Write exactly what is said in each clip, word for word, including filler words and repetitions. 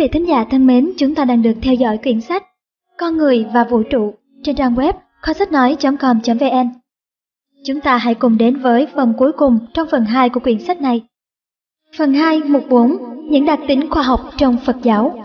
vị thính giả thân mến, chúng ta đang được theo dõi quyển sách Con người và vũ trụ trên trang web kho sách nói chấm com chấm vn. Chúng ta hãy cùng đến với phần cuối cùng trong phần hai của quyển sách này. Phần hai, mục bốn, những đặc tính khoa học trong Phật giáo.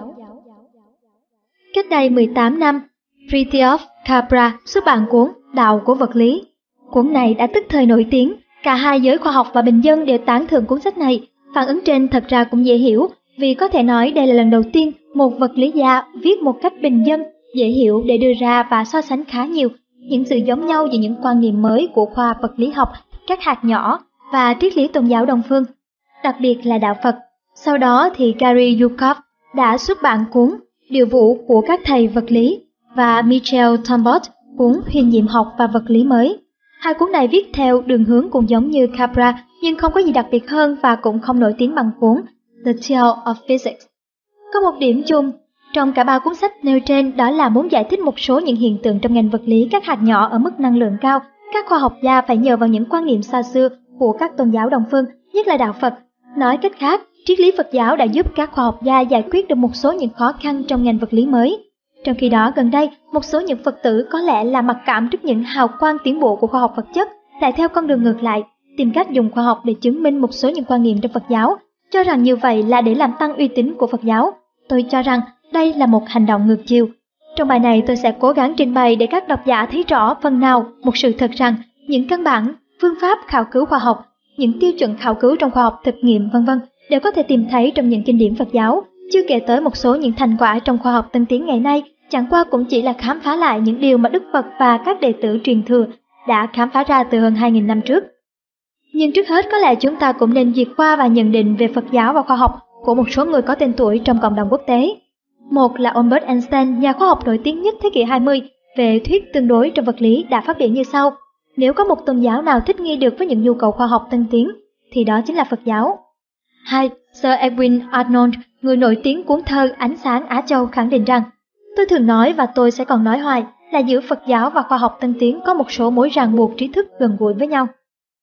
Cách đây mười tám năm, Fritjof Capra xuất bản cuốn Đạo của vật lý. Cuốn này đã tức thời nổi tiếng, cả hai giới khoa học và bình dân đều tán thưởng cuốn sách này. Phản ứng trên thật ra cũng dễ hiểu, vì có thể nói đây là lần đầu tiên một vật lý gia viết một cách bình dân, dễ hiểu để đưa ra và so sánh khá nhiều những sự giống nhau giữa những quan niệm mới của khoa vật lý học, các hạt nhỏ và triết lý tôn giáo Đông phương, đặc biệt là đạo Phật. Sau đó thì Gary Zukav đã xuất bản cuốn Điều vụ của các thầy vật lý và Michel Tambot cuốn Huyền nhiệm học và vật lý mới. Hai cuốn này viết theo đường hướng cũng giống như Capra nhưng không có gì đặc biệt hơn và cũng không nổi tiếng bằng cuốn The Tale of Physics. Có một điểm chung trong cả ba cuốn sách nêu trên, đó là muốn giải thích một số những hiện tượng trong ngành vật lý các hạt nhỏ ở mức năng lượng cao. Các khoa học gia phải nhờ vào những quan niệm xa xưa của các tôn giáo Đông phương, nhất là đạo Phật. Nói cách khác, triết lý Phật giáo đã giúp các khoa học gia giải quyết được một số những khó khăn trong ngành vật lý mới. Trong khi đó, gần đây, một số những Phật tử có lẽ là mặc cảm trước những hào quang tiến bộ của khoa học vật chất, lại theo con đường ngược lại, tìm cách dùng khoa học để chứng minh một số những quan niệm trong Phật giáo, cho rằng như vậy là để làm tăng uy tín của Phật giáo. Tôi cho rằng đây là một hành động ngược chiều. Trong bài này tôi sẽ cố gắng trình bày để các độc giả thấy rõ phần nào một sự thật rằng những căn bản, phương pháp khảo cứu khoa học, những tiêu chuẩn khảo cứu trong khoa học thực nghiệm vân vân đều có thể tìm thấy trong những kinh điển Phật giáo. Chưa kể tới một số những thành quả trong khoa học tân tiến ngày nay, chẳng qua cũng chỉ là khám phá lại những điều mà Đức Phật và các đệ tử truyền thừa đã khám phá ra từ hơn hai nghìn năm trước. Nhưng trước hết có lẽ chúng ta cũng nên duyệt qua và nhận định về Phật giáo và khoa học của một số người có tên tuổi trong cộng đồng quốc tế. Một là Albert Einstein, nhà khoa học nổi tiếng nhất thế kỷ hai mươi về thuyết tương đối trong vật lý, đã phát biểu như sau: nếu có một tôn giáo nào thích nghi được với những nhu cầu khoa học tân tiến, thì đó chính là Phật giáo. Hai, Sir Edwin Arnold, người nổi tiếng cuốn thơ Ánh sáng Á Châu, khẳng định rằng: tôi thường nói và tôi sẽ còn nói hoài là giữa Phật giáo và khoa học tân tiến có một số mối ràng buộc trí thức gần gũi với nhau.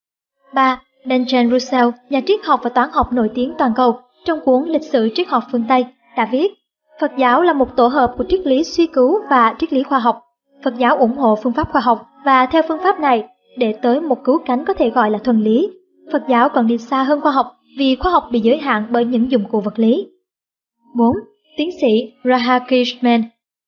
Ba, Bertrand Russell, nhà triết học và toán học nổi tiếng toàn cầu, trong cuốn Lịch sử triết học phương Tây đã viết: Phật giáo là một tổ hợp của triết lý suy cứu và triết lý khoa học. Phật giáo ủng hộ phương pháp khoa học và theo phương pháp này, để tới một cứu cánh có thể gọi là thuần lý. Phật giáo còn đi xa hơn khoa học vì khoa học bị giới hạn bởi những dụng cụ vật lý. Bốn. Tiến sĩ Radhakrishnan.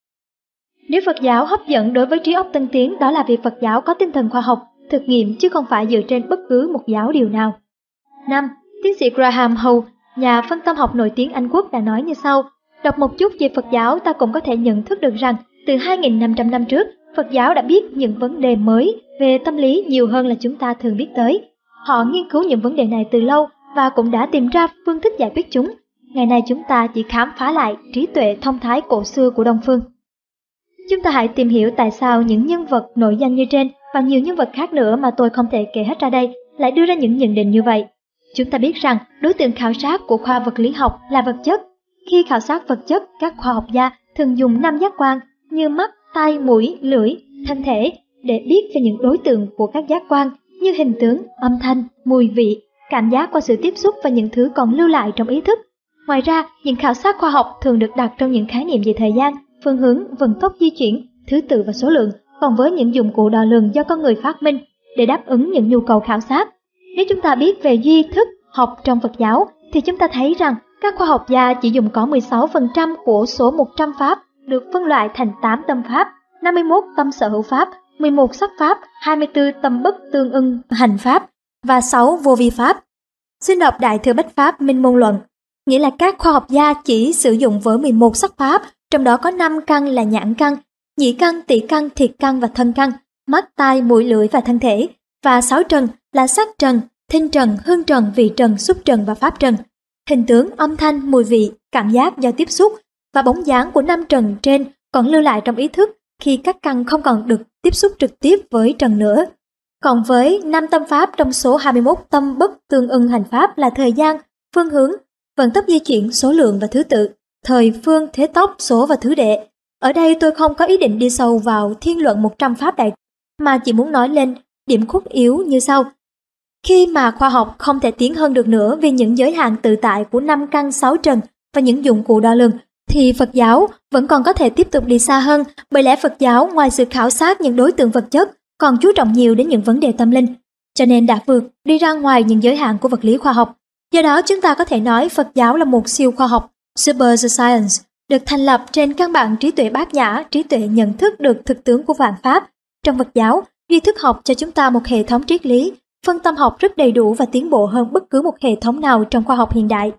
Nếu Phật giáo hấp dẫn đối với trí óc tân tiến, đó là vì Phật giáo có tinh thần khoa học, thực nghiệm chứ không phải dựa trên bất cứ một giáo điều nào. Năm. Tiến sĩ Graham Howe, nhà phân tâm học nổi tiếng Anh Quốc đã nói như sau: đọc một chút về Phật giáo ta cũng có thể nhận thức được rằng từ hai nghìn năm trăm năm trước, Phật giáo đã biết những vấn đề mới về tâm lý nhiều hơn là chúng ta thường biết tới. Họ nghiên cứu những vấn đề này từ lâu và cũng đã tìm ra phương thức giải quyết chúng. Ngày nay chúng ta chỉ khám phá lại trí tuệ thông thái cổ xưa của Đông phương. Chúng ta hãy tìm hiểu tại sao những nhân vật nổi danh như trên và nhiều nhân vật khác nữa mà tôi không thể kể hết ra đây lại đưa ra những nhận định như vậy. Chúng ta biết rằng đối tượng khảo sát của khoa vật lý học là vật chất. Khi khảo sát vật chất, các khoa học gia thường dùng năm giác quan như mắt, tai, mũi, lưỡi, thân thể để biết về những đối tượng của các giác quan như hình tướng, âm thanh, mùi vị, cảm giác qua sự tiếp xúc và những thứ còn lưu lại trong ý thức. Ngoài ra, những khảo sát khoa học thường được đặt trong những khái niệm về thời gian, phương hướng, vận tốc di chuyển, thứ tự và số lượng, còn với những dụng cụ đo lường do con người phát minh để đáp ứng những nhu cầu khảo sát. Nếu chúng ta biết về duy thức học trong Phật giáo, thì chúng ta thấy rằng các khoa học gia chỉ dùng có mười sáu phần trăm của số một trăm pháp được phân loại thành tám tâm pháp, năm mươi mốt tâm sở hữu pháp, mười một sắc pháp, hai mươi tư tâm bất tương ưng hành pháp và sáu vô vi pháp. Xin đọc Đại Thừa Bách Pháp Minh Môn Luận, nghĩa là các khoa học gia chỉ sử dụng với mười một sắc pháp, trong đó có năm căn là nhãn căn, nhĩ căn, tỷ căn, thiệt căn và thân căn, mắt, tai, mũi, lưỡi và thân thể, và sáu trần là sắc trần, thinh trần, hương trần, vị trần, xúc trần và pháp trần. Hình tướng, âm thanh, mùi vị, cảm giác do tiếp xúc và bóng dáng của năm trần trên còn lưu lại trong ý thức khi các căn không còn được tiếp xúc trực tiếp với trần nữa. Còn với năm tâm pháp trong số hai mươi mốt tâm bất tương ưng hành pháp là thời gian, phương hướng, vận tốc di chuyển, số lượng và thứ tự, thời, phương, thế tốc, số và thứ đệ. Ở đây tôi không có ý định đi sâu vào thiên luận một trăm pháp đại, mà chỉ muốn nói lên điểm khuất yếu như sau. Khi mà khoa học không thể tiến hơn được nữa vì những giới hạn tự tại của năm căn sáu trần và những dụng cụ đo lường, thì Phật giáo vẫn còn có thể tiếp tục đi xa hơn, bởi lẽ Phật giáo ngoài sự khảo sát những đối tượng vật chất còn chú trọng nhiều đến những vấn đề tâm linh, cho nên đã vượt đi ra ngoài những giới hạn của vật lý khoa học. Do đó chúng ta có thể nói Phật giáo là một siêu khoa học, super science, được thành lập trên căn bản trí tuệ bát nhã, trí tuệ nhận thức được thực tướng của vạn pháp. Trong Phật giáo, duy thức học cho chúng ta một hệ thống triết lý, phân tâm học rất đầy đủ và tiến bộ hơn bất cứ một hệ thống nào trong khoa học hiện đại.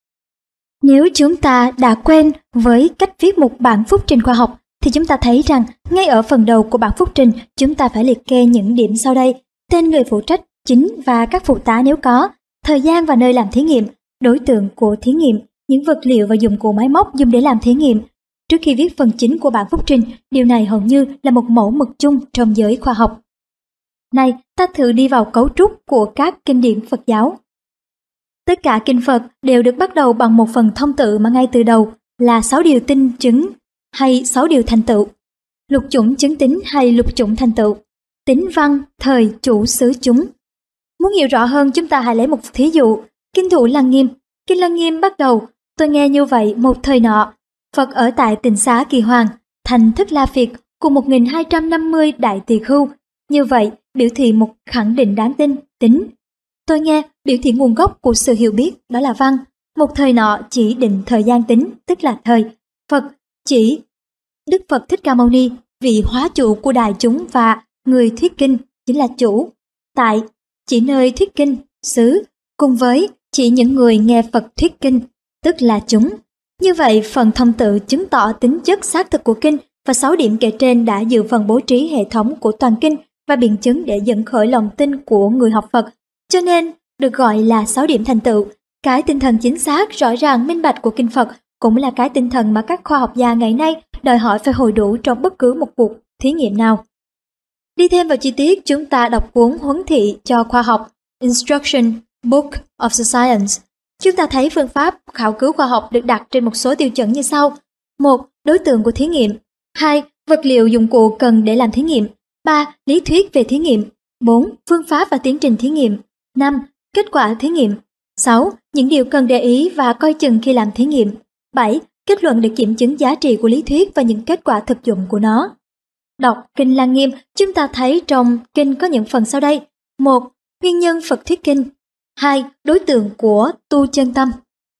Nếu chúng ta đã quen với cách viết một bản phúc trình khoa học, thì chúng ta thấy rằng ngay ở phần đầu của bản phúc trình chúng ta phải liệt kê những điểm sau đây: tên người phụ trách chính và các phụ tá nếu có, thời gian và nơi làm thí nghiệm, đối tượng của thí nghiệm, những vật liệu và dụng cụ máy móc dùng để làm thí nghiệm. Trước khi viết phần chính của bản phúc trình, điều này hầu như là một mẫu mực chung trong giới khoa học. Này, ta thử đi vào cấu trúc của các kinh điển Phật giáo. Tất cả kinh Phật đều được bắt đầu bằng một phần thông tự mà ngay từ đầu là sáu điều tinh chứng hay sáu điều thành tựu, lục chủng chứng tính hay lục chủng thành tựu, tính văn, thời, chủ, xứ, chúng. Muốn hiểu rõ hơn, chúng ta hãy lấy một thí dụ. Kinh Thủ Lăng Nghiêm. Kinh Lăng Nghiêm bắt đầu: tôi nghe như vậy một thời nọ, Phật ở tại Tịnh Xá Kỳ Hoàng, thành Thích La Phiệt cùng một nghìn hai trăm năm mươi đại tỳ khưu. Như vậy biểu thị một khẳng định đáng tin, tính. Tôi nghe biểu thị nguồn gốc của sự hiểu biết, đó là văn. Một thời nọ chỉ định thời gian tính, tức là thời. Phật chỉ Đức Phật Thích Ca Mâu Ni, vị hóa chủ của đại chúng, và người thuyết kinh chính là chủ. Tại chỉ nơi thuyết kinh, xứ, cùng với chỉ những người nghe Phật thuyết kinh, tức là chúng. Như vậy, phần thông tự chứng tỏ tính chất xác thực của kinh, và sáu điểm kể trên đã dự phần bố trí hệ thống của toàn kinh và biện chứng để dẫn khởi lòng tin của người học Phật, cho nên được gọi là sáu điểm thành tựu. Cái tinh thần chính xác, rõ ràng, minh bạch của kinh Phật cũng là cái tinh thần mà các khoa học gia ngày nay đòi hỏi phải hội đủ trong bất cứ một cuộc thí nghiệm nào. Đi thêm vào chi tiết, chúng ta đọc cuốn Huấn thị cho khoa học, Instruction Book of the Science. Chúng ta thấy phương pháp khảo cứu khoa học được đặt trên một số tiêu chuẩn như sau: một. Đối tượng của thí nghiệm. hai. Vật liệu dụng cụ cần để làm thí nghiệm. ba. Lý thuyết về thí nghiệm. bốn. Phương pháp và tiến trình thí nghiệm. năm. Kết quả thí nghiệm. sáu. Những điều cần để ý và coi chừng khi làm thí nghiệm. bảy. Kết luận để kiểm chứng giá trị của lý thuyết và những kết quả thực dụng của nó. Đọc Kinh Lăng Nghiêm, chúng ta thấy trong kinh có những phần sau đây: một. Nguyên nhân Phật thuyết kinh. hai. Đối tượng của tu chân tâm.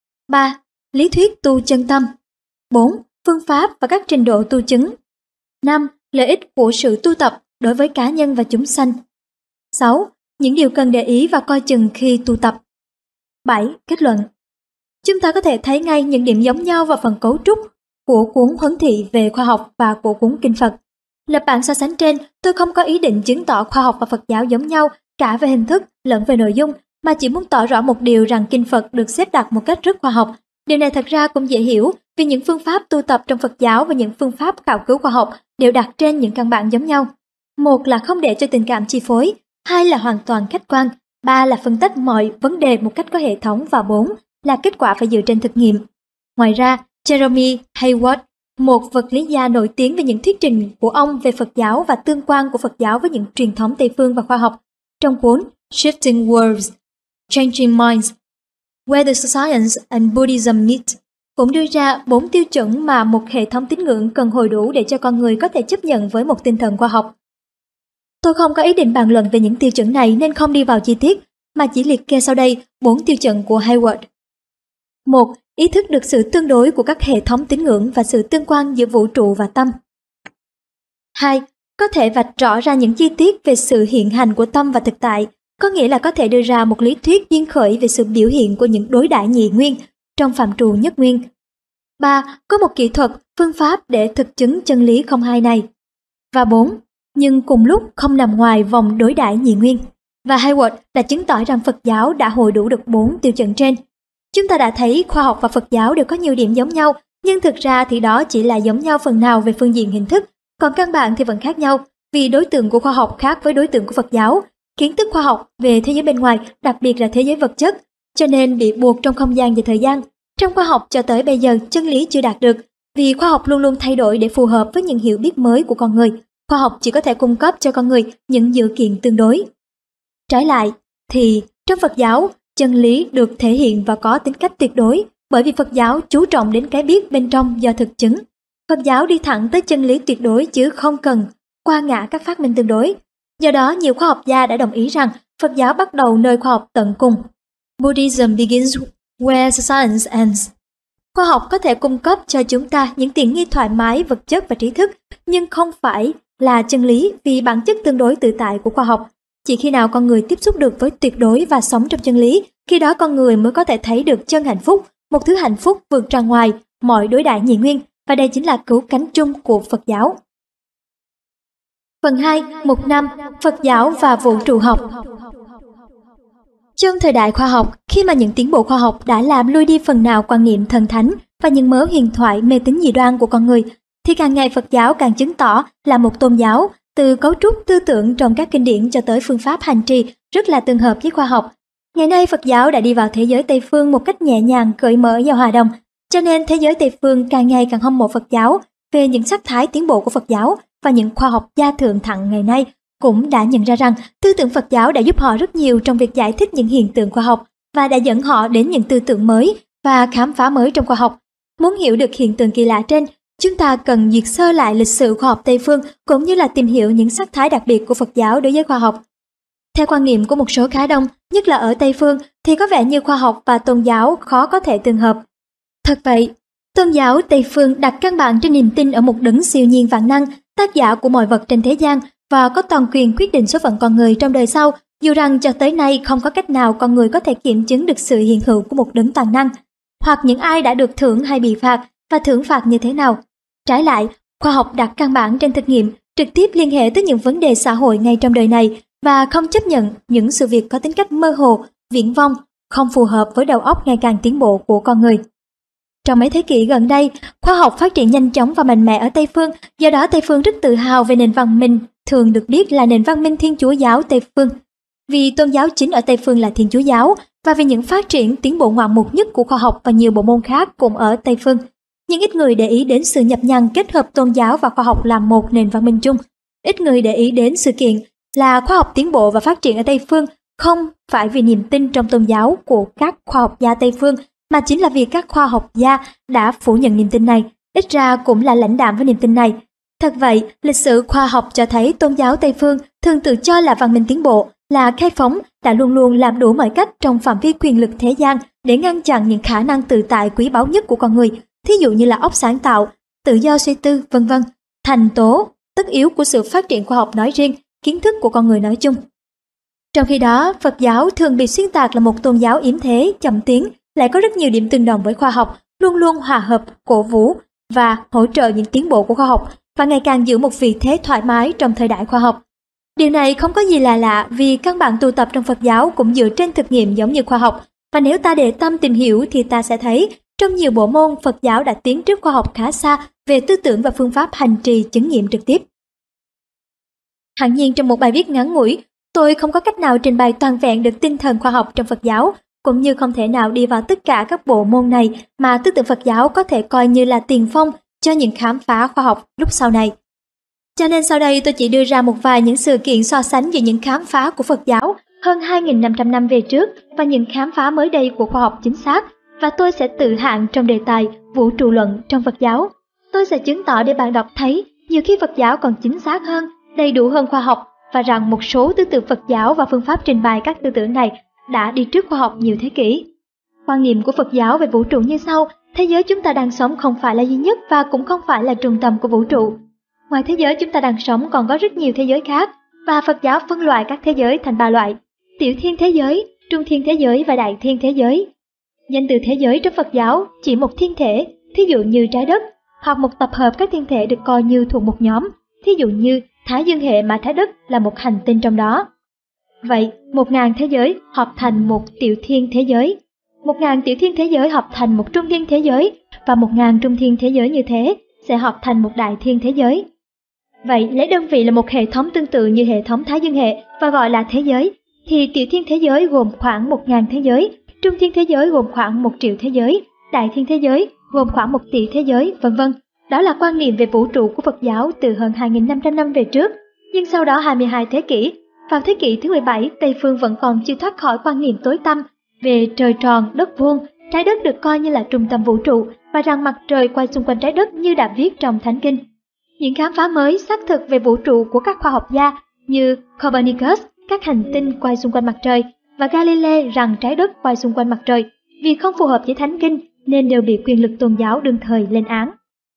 ba. Lý thuyết tu chân tâm. bốn. Phương pháp và các trình độ tu chứng. năm. Lợi ích của sự tu tập đối với cá nhân và chúng sanh. sáu. Những điều cần để ý và coi chừng khi tu tập. bảy. Kết luận. Chúng ta có thể thấy ngay những điểm giống nhau vào phần cấu trúc của cuốn Huấn thị về khoa học và của cuốn Kinh Phật. Lập bảng so sánh trên, tôi không có ý định chứng tỏ khoa học và Phật giáo giống nhau cả về hình thức lẫn về nội dung, mà chỉ muốn tỏ rõ một điều rằng Kinh Phật được xếp đặt một cách rất khoa học. Điều này thật ra cũng dễ hiểu, vì những phương pháp tu tập trong Phật giáo và những phương pháp khảo cứu khoa học đều đặt trên những căn bản giống nhau. Một là không để cho tình cảm chi phối, hai là hoàn toàn khách quan, ba là phân tích mọi vấn đề một cách có hệ thống, và bốn là kết quả phải dựa trên thực nghiệm. Ngoài ra, Jeremy Hayward, một vật lý gia nổi tiếng về những thuyết trình của ông về Phật giáo và tương quan của Phật giáo với những truyền thống Tây phương và khoa học, trong cuốn Shifting Worlds, Changing Minds, Where the Science and Buddhism Meet, cũng đưa ra bốn tiêu chuẩn mà một hệ thống tín ngưỡng cần hồi đủ để cho con người có thể chấp nhận với một tinh thần khoa học. Tôi không có ý định bàn luận về những tiêu chuẩn này nên không đi vào chi tiết, mà chỉ liệt kê sau đây bốn tiêu chuẩn của Hayward. một. Ý thức được sự tương đối của các hệ thống tín ngưỡng và sự tương quan giữa vũ trụ và tâm. hai. Có thể vạch rõ ra những chi tiết về sự hiện hành của tâm và thực tại, có nghĩa là có thể đưa ra một lý thuyết duyên khởi về sự biểu hiện của những đối đãi nhị nguyên trong phạm trù nhất nguyên. ba. Có một kỹ thuật, phương pháp để thực chứng chân lý không hai này. Và bốn. Nhưng cùng lúc không nằm ngoài vòng đối đãi nhị nguyên. Và Hayward đã chứng tỏ rằng Phật giáo đã hội đủ được bốn tiêu chuẩn trên. Chúng ta đã thấy khoa học và Phật giáo đều có nhiều điểm giống nhau, nhưng thực ra thì đó chỉ là giống nhau phần nào về phương diện hình thức, còn căn bản thì vẫn khác nhau, vì đối tượng của khoa học khác với đối tượng của Phật giáo. Kiến thức khoa học về thế giới bên ngoài, đặc biệt là thế giới vật chất, cho nên bị buộc trong không gian và thời gian. Trong khoa học cho tới bây giờ, chân lý chưa đạt được, vì khoa học luôn luôn thay đổi để phù hợp với những hiểu biết mới của con người. Khoa học chỉ có thể cung cấp cho con người những dữ kiện tương đối. Trái lại, thì trong Phật giáo, chân lý được thể hiện và có tính cách tuyệt đối, bởi vì Phật giáo chú trọng đến cái biết bên trong do thực chứng. Phật giáo đi thẳng tới chân lý tuyệt đối chứ không cần qua ngã các phát minh tương đối. Do đó, nhiều khoa học gia đã đồng ý rằng Phật giáo bắt đầu nơi khoa học tận cùng. Buddhism begins where science ends. Khoa học có thể cung cấp cho chúng ta những tiện nghi thoải mái, vật chất và trí thức, nhưng không phải là chân lý vì bản chất tương đối tự tại của khoa học. Chỉ khi nào con người tiếp xúc được với tuyệt đối và sống trong chân lý, khi đó con người mới có thể thấy được chân hạnh phúc, một thứ hạnh phúc vượt ra ngoài mọi đối đại nhị nguyên, và đây chính là cứu cánh chung của Phật giáo. Phần hai. Mục năm. Phật giáo và vũ trụ học. Trong thời đại khoa học, khi mà những tiến bộ khoa học đã làm lui đi phần nào quan niệm thần thánh và những mớ huyền thoại mê tín dị đoan của con người, thì càng ngày Phật giáo càng chứng tỏ là một tôn giáo, từ cấu trúc tư tưởng trong các kinh điển cho tới phương pháp hành trì rất là tương hợp với khoa học. Ngày nay Phật giáo đã đi vào thế giới Tây phương một cách nhẹ nhàng, cởi mở và hòa đồng, cho nên thế giới Tây phương càng ngày càng hâm mộ Phật giáo về những sắc thái tiến bộ của Phật giáo, và những khoa học gia thượng thặng ngày nay cũng đã nhận ra rằng tư tưởng Phật giáo đã giúp họ rất nhiều trong việc giải thích những hiện tượng khoa học và đã dẫn họ đến những tư tưởng mới và khám phá mới trong khoa học. Muốn hiểu được hiện tượng kỳ lạ trên, chúng ta cần duyệt sơ lại lịch sử khoa học Tây phương cũng như là tìm hiểu những sắc thái đặc biệt của Phật giáo đối với khoa học. Theo quan niệm của một số khá đông, nhất là ở Tây phương, thì có vẻ như khoa học và tôn giáo khó có thể tương hợp. Thật vậy, tôn giáo Tây phương đặt căn bản trên niềm tin ở một đấng siêu nhiên vạn năng, tác giả của mọi vật trên thế gian và có toàn quyền quyết định số phận con người trong đời sau, dù rằng cho tới nay không có cách nào con người có thể kiểm chứng được sự hiện hữu của một đấng toàn năng, hoặc những ai đã được thưởng hay bị phạt và thưởng phạt như thế nào. Trái lại, khoa học đặt căn bản trên thực nghiệm, trực tiếp liên hệ tới những vấn đề xã hội ngay trong đời này và không chấp nhận những sự việc có tính cách mơ hồ, viển vông, không phù hợp với đầu óc ngày càng tiến bộ của con người. Trong mấy thế kỷ gần đây, khoa học phát triển nhanh chóng và mạnh mẽ ở Tây phương, do đó Tây phương rất tự hào về nền văn minh thường được biết là nền văn minh Thiên Chúa giáo Tây phương. Vì tôn giáo chính ở Tây phương là Thiên Chúa giáo, và vì những phát triển tiến bộ ngoạn mục nhất của khoa học và nhiều bộ môn khác cũng ở Tây phương. Nhưng ít người để ý đến sự nhập nhằng kết hợp tôn giáo và khoa học làm một nền văn minh chung. Ít người để ý đến sự kiện là khoa học tiến bộ và phát triển ở Tây phương không phải vì niềm tin trong tôn giáo của các khoa học gia Tây phương, mà chính là vì các khoa học gia đã phủ nhận niềm tin này, ít ra cũng là lãnh đạm với niềm tin này. Thật vậy, lịch sử khoa học cho thấy tôn giáo Tây phương thường tự cho là văn minh tiến bộ, là khai phóng, đã luôn luôn làm đủ mọi cách trong phạm vi quyền lực thế gian để ngăn chặn những khả năng tự tại quý báu nhất của con người, thí dụ như là óc sáng tạo, tự do suy tư, vân vân, thành tố tất yếu của sự phát triển khoa học nói riêng, kiến thức của con người nói chung. Trong khi đó, Phật giáo thường bị xuyên tạc là một tôn giáo yếm thế, chậm tiến, lại có rất nhiều điểm tương đồng với khoa học, luôn luôn hòa hợp, cổ vũ và hỗ trợ những tiến bộ của khoa học, và ngày càng giữ một vị thế thoải mái trong thời đại khoa học. Điều này không có gì là lạ vì căn bản tu tập trong Phật giáo cũng dựa trên thực nghiệm giống như khoa học, và nếu ta để tâm tìm hiểu thì ta sẽ thấy trong nhiều bộ môn Phật giáo đã tiến trước khoa học khá xa về tư tưởng và phương pháp hành trì chứng nghiệm trực tiếp. Hẳn nhiên trong một bài viết ngắn ngủi, tôi không có cách nào trình bày toàn vẹn được tinh thần khoa học trong Phật giáo, cũng như không thể nào đi vào tất cả các bộ môn này mà tư tưởng Phật giáo có thể coi như là tiền phong cho những khám phá khoa học lúc sau này. Cho nên sau đây tôi chỉ đưa ra một vài những sự kiện so sánh giữa những khám phá của Phật giáo hơn hai nghìn năm trăm năm về trước và những khám phá mới đây của khoa học chính xác, và tôi sẽ tự hạn trong đề tài vũ trụ luận trong Phật giáo. Tôi sẽ chứng tỏ để bạn đọc thấy nhiều khi Phật giáo còn chính xác hơn, đầy đủ hơn khoa học, và rằng một số tư tưởng Phật giáo và phương pháp trình bày các tư tưởng này đã đi trước khoa học nhiều thế kỷ. Quan niệm của Phật giáo về vũ trụ như sau: thế giới chúng ta đang sống không phải là duy nhất và cũng không phải là trung tâm của vũ trụ. Ngoài thế giới chúng ta đang sống còn có rất nhiều thế giới khác, và Phật giáo phân loại các thế giới thành ba loại: tiểu thiên thế giới, trung thiên thế giới và đại thiên thế giới. Danh từ thế giới trong Phật giáo chỉ một thiên thể, thí dụ như trái đất, hoặc một tập hợp các thiên thể được coi như thuộc một nhóm, thí dụ như Thái Dương hệ mà trái đất là một hành tinh trong đó. Vậy, một ngàn thế giới hợp thành một tiểu thiên thế giới, một ngàn tiểu thiên thế giới hợp thành một trung thiên thế giới, và một ngàn trung thiên thế giới như thế sẽ hợp thành một đại thiên thế giới. Vậy, lấy đơn vị là một hệ thống tương tự như hệ thống Thái Dương hệ và gọi là thế giới, thì tiểu thiên thế giới gồm khoảng một ngàn thế giới, trung thiên thế giới gồm khoảng một triệu thế giới, đại thiên thế giới gồm khoảng một tỷ thế giới, vân vân. Đó là quan niệm về vũ trụ của Phật giáo từ hơn hai nghìn năm trăm năm về trước. Nhưng sau đó hai mươi hai thế kỷ, vào thế kỷ thứ mười bảy, Tây phương vẫn còn chưa thoát khỏi quan niệm tối tăm về trời tròn, đất vuông, trái đất được coi như là trung tâm vũ trụ và rằng mặt trời quay xung quanh trái đất như đã viết trong Thánh Kinh. Những khám phá mới xác thực về vũ trụ của các khoa học gia như Copernicus, các hành tinh quay xung quanh mặt trời, và Galilei rằng trái đất quay xung quanh mặt trời, vì không phù hợp với Thánh Kinh nên đều bị quyền lực tôn giáo đương thời lên án.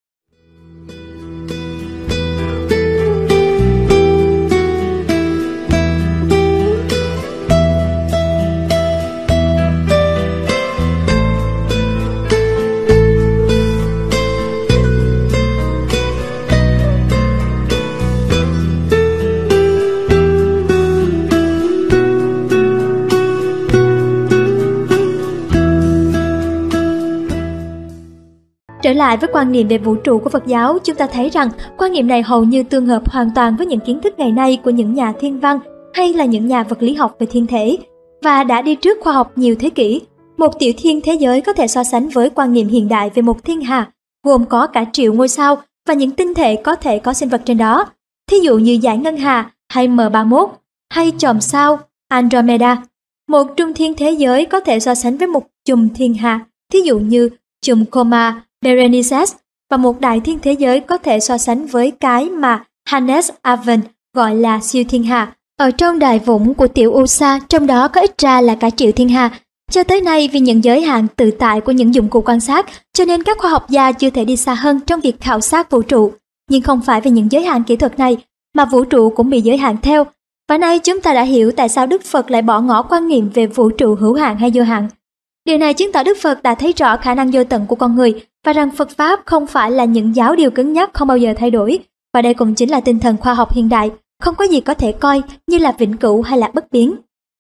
Trở lại với quan niệm về vũ trụ của Phật giáo, chúng ta thấy rằng quan niệm này hầu như tương hợp hoàn toàn với những kiến thức ngày nay của những nhà thiên văn hay là những nhà vật lý học về thiên thể, và đã đi trước khoa học nhiều thế kỷ. Một tiểu thiên thế giới có thể so sánh với quan niệm hiện đại về một thiên hà, gồm có cả triệu ngôi sao và những tinh thể có thể có sinh vật trên đó. Thí dụ như dải ngân hà hay M ba mốt, hay chòm sao Andromeda. Một trung thiên thế giới có thể so sánh với một chùm thiên hà, thí dụ như chùm Coma Berenices, và một đại thiên thế giới có thể so sánh với cái mà Hannes Alven gọi là siêu thiên hà ở trong đại vũng của tiểu Ursa, trong đó có ít ra là cả triệu thiên hà. Cho tới nay, vì những giới hạn tự tại của những dụng cụ quan sát, cho nên các khoa học gia chưa thể đi xa hơn trong việc khảo sát vũ trụ. Nhưng không phải vì những giới hạn kỹ thuật này mà vũ trụ cũng bị giới hạn theo. Và nay chúng ta đã hiểu tại sao Đức Phật lại bỏ ngỏ quan niệm về vũ trụ hữu hạn hay vô hạn. Điều này chứng tỏ Đức Phật đã thấy rõ khả năng vô tận của con người và rằng Phật Pháp không phải là những giáo điều cứng nhắc không bao giờ thay đổi. Và đây cũng chính là tinh thần khoa học hiện đại, không có gì có thể coi như là vĩnh cửu hay là bất biến.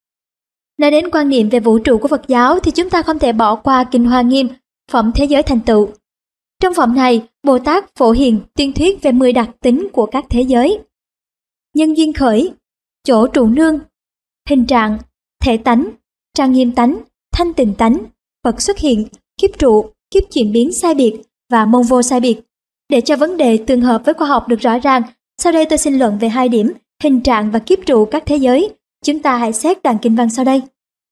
Nói đến quan niệm về vũ trụ của Phật giáo thì chúng ta không thể bỏ qua Kinh Hoa Nghiêm, phẩm Thế giới thành tựu. Trong phẩm này, Bồ Tát Phổ Hiền tuyên thuyết về mười đặc tính của các thế giới: nhân duyên khởi, chỗ trụ nương, hình trạng, thể tánh, trang nghiêm tánh, thanh tịnh tánh, Phật xuất hiện, kiếp trụ, kiếp chuyển biến sai biệt và môn vô sai biệt. Để cho vấn đề tương hợp với khoa học được rõ ràng, sau đây tôi xin luận về hai điểm hình trạng và kiếp trụ các thế giới. Chúng ta hãy xét đoạn kinh văn sau đây.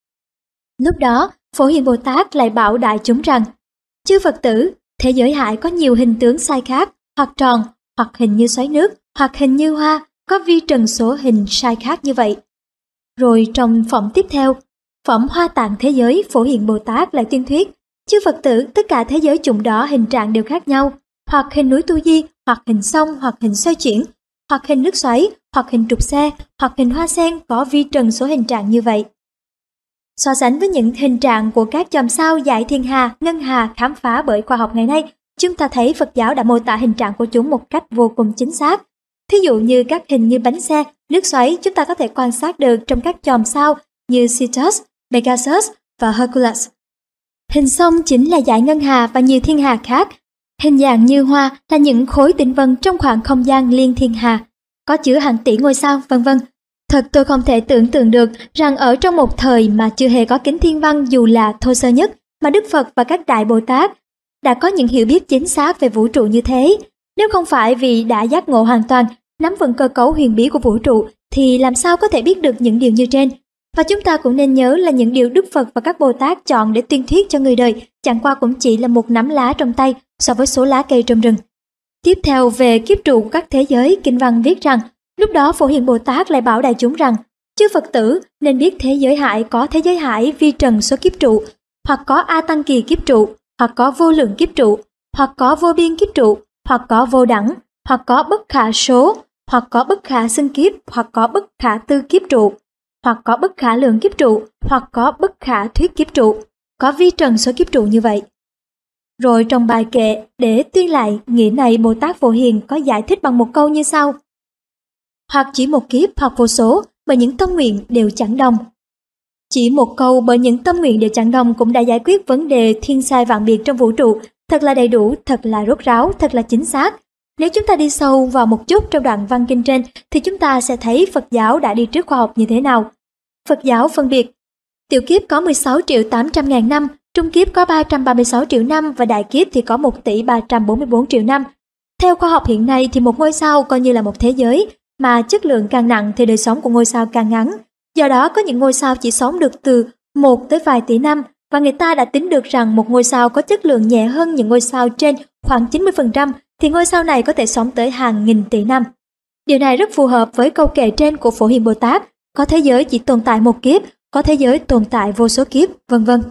Lúc đó, Phổ Hiền Bồ Tát lại bảo đại chúng rằng: chư Phật tử, thế giới hải có nhiều hình tướng sai khác, hoặc tròn, hoặc hình như xoáy nước, hoặc hình như hoa, có vi trần số hình sai khác như vậy. Rồi trong phẩm tiếp theo, phẩm Hoa Tạng thế giới, Phổ Hiền Bồ Tát lại tuyên thuyết: chư Phật tử, tất cả thế giới chủng đó hình trạng đều khác nhau, hoặc hình núi Tu Di, hoặc hình sông, hoặc hình xoay chuyển, hoặc hình nước xoáy, hoặc hình trục xe, hoặc hình hoa sen, có vi trần số hình trạng như vậy. So sánh với những hình trạng của các chòm sao dải thiên hà, ngân hà khám phá bởi khoa học ngày nay, chúng ta thấy Phật giáo đã mô tả hình trạng của chúng một cách vô cùng chính xác. Thí dụ như các hình như bánh xe, nước xoáy chúng ta có thể quan sát được trong các chòm sao như Cetus, Pegasus và Hercules. Hình sông chính là dải ngân hà và nhiều thiên hà khác. Hình dạng như hoa là những khối tinh vân trong khoảng không gian liên thiên hà, có chứa hàng tỷ ngôi sao, vân vân. Thật tôi không thể tưởng tượng được rằng ở trong một thời mà chưa hề có kính thiên văn dù là thô sơ nhất, mà Đức Phật và các đại Bồ Tát đã có những hiểu biết chính xác về vũ trụ như thế. Nếu không phải vì đã giác ngộ hoàn toàn, nắm vững cơ cấu huyền bí của vũ trụ, thì làm sao có thể biết được những điều như trên. Và chúng ta cũng nên nhớ là những điều Đức Phật và các Bồ Tát chọn để tuyên thuyết cho người đời chẳng qua cũng chỉ là một nắm lá trong tay so với số lá cây trong rừng. Tiếp theo về kiếp trụ của các thế giới, kinh văn viết rằng lúc đó Phổ Hiền Bồ Tát lại bảo đại chúng rằng chư Phật tử nên biết thế giới hải có thế giới hải vi trần số kiếp trụ, hoặc có A Tăng Kỳ kiếp trụ, hoặc có vô lượng kiếp trụ, hoặc có vô biên kiếp trụ, hoặc có vô đẳng, hoặc có bất khả số, hoặc có bất khả xưng kiếp, hoặc có bất khả tư kiếp trụ, hoặc có bất khả lượng kiếp trụ, hoặc có bất khả thuyết kiếp trụ, có vi trần số kiếp trụ như vậy. Rồi trong bài kệ để tuyên lại nghĩa này, Bồ Tát Phổ Hiền có giải thích bằng một câu như sau: hoặc chỉ một kiếp, hoặc vô số, bởi những tâm nguyện đều chẳng đồng. Chỉ một câu bởi những tâm nguyện đều chẳng đồng cũng đã giải quyết vấn đề thiên sai vạn biệt trong vũ trụ, thật là đầy đủ, thật là rốt ráo, thật là chính xác. Nếu chúng ta đi sâu vào một chút trong đoạn văn kinh trên thì chúng ta sẽ thấy Phật giáo đã đi trước khoa học như thế nào. Phật giáo phân biệt tiểu kiếp có mười sáu triệu tám trăm ngàn năm, trung kiếp có ba trăm ba mươi sáu triệu năm và đại kiếp thì có một tỷ ba trăm bốn mươi bốn triệu năm. Theo khoa học hiện nay thì một ngôi sao coi như là một thế giới, mà chất lượng càng nặng thì đời sống của ngôi sao càng ngắn. Do đó có những ngôi sao chỉ sống được từ một tới vài tỷ năm, và người ta đã tính được rằng một ngôi sao có chất lượng nhẹ hơn những ngôi sao trên khoảng chín mươi phần trăm thì ngôi sao này có thể sống tới hàng nghìn tỷ năm. Điều này rất phù hợp với câu kệ trên của Phổ Hiền Bồ Tát, có thế giới chỉ tồn tại một kiếp, có thế giới tồn tại vô số kiếp, vân vân.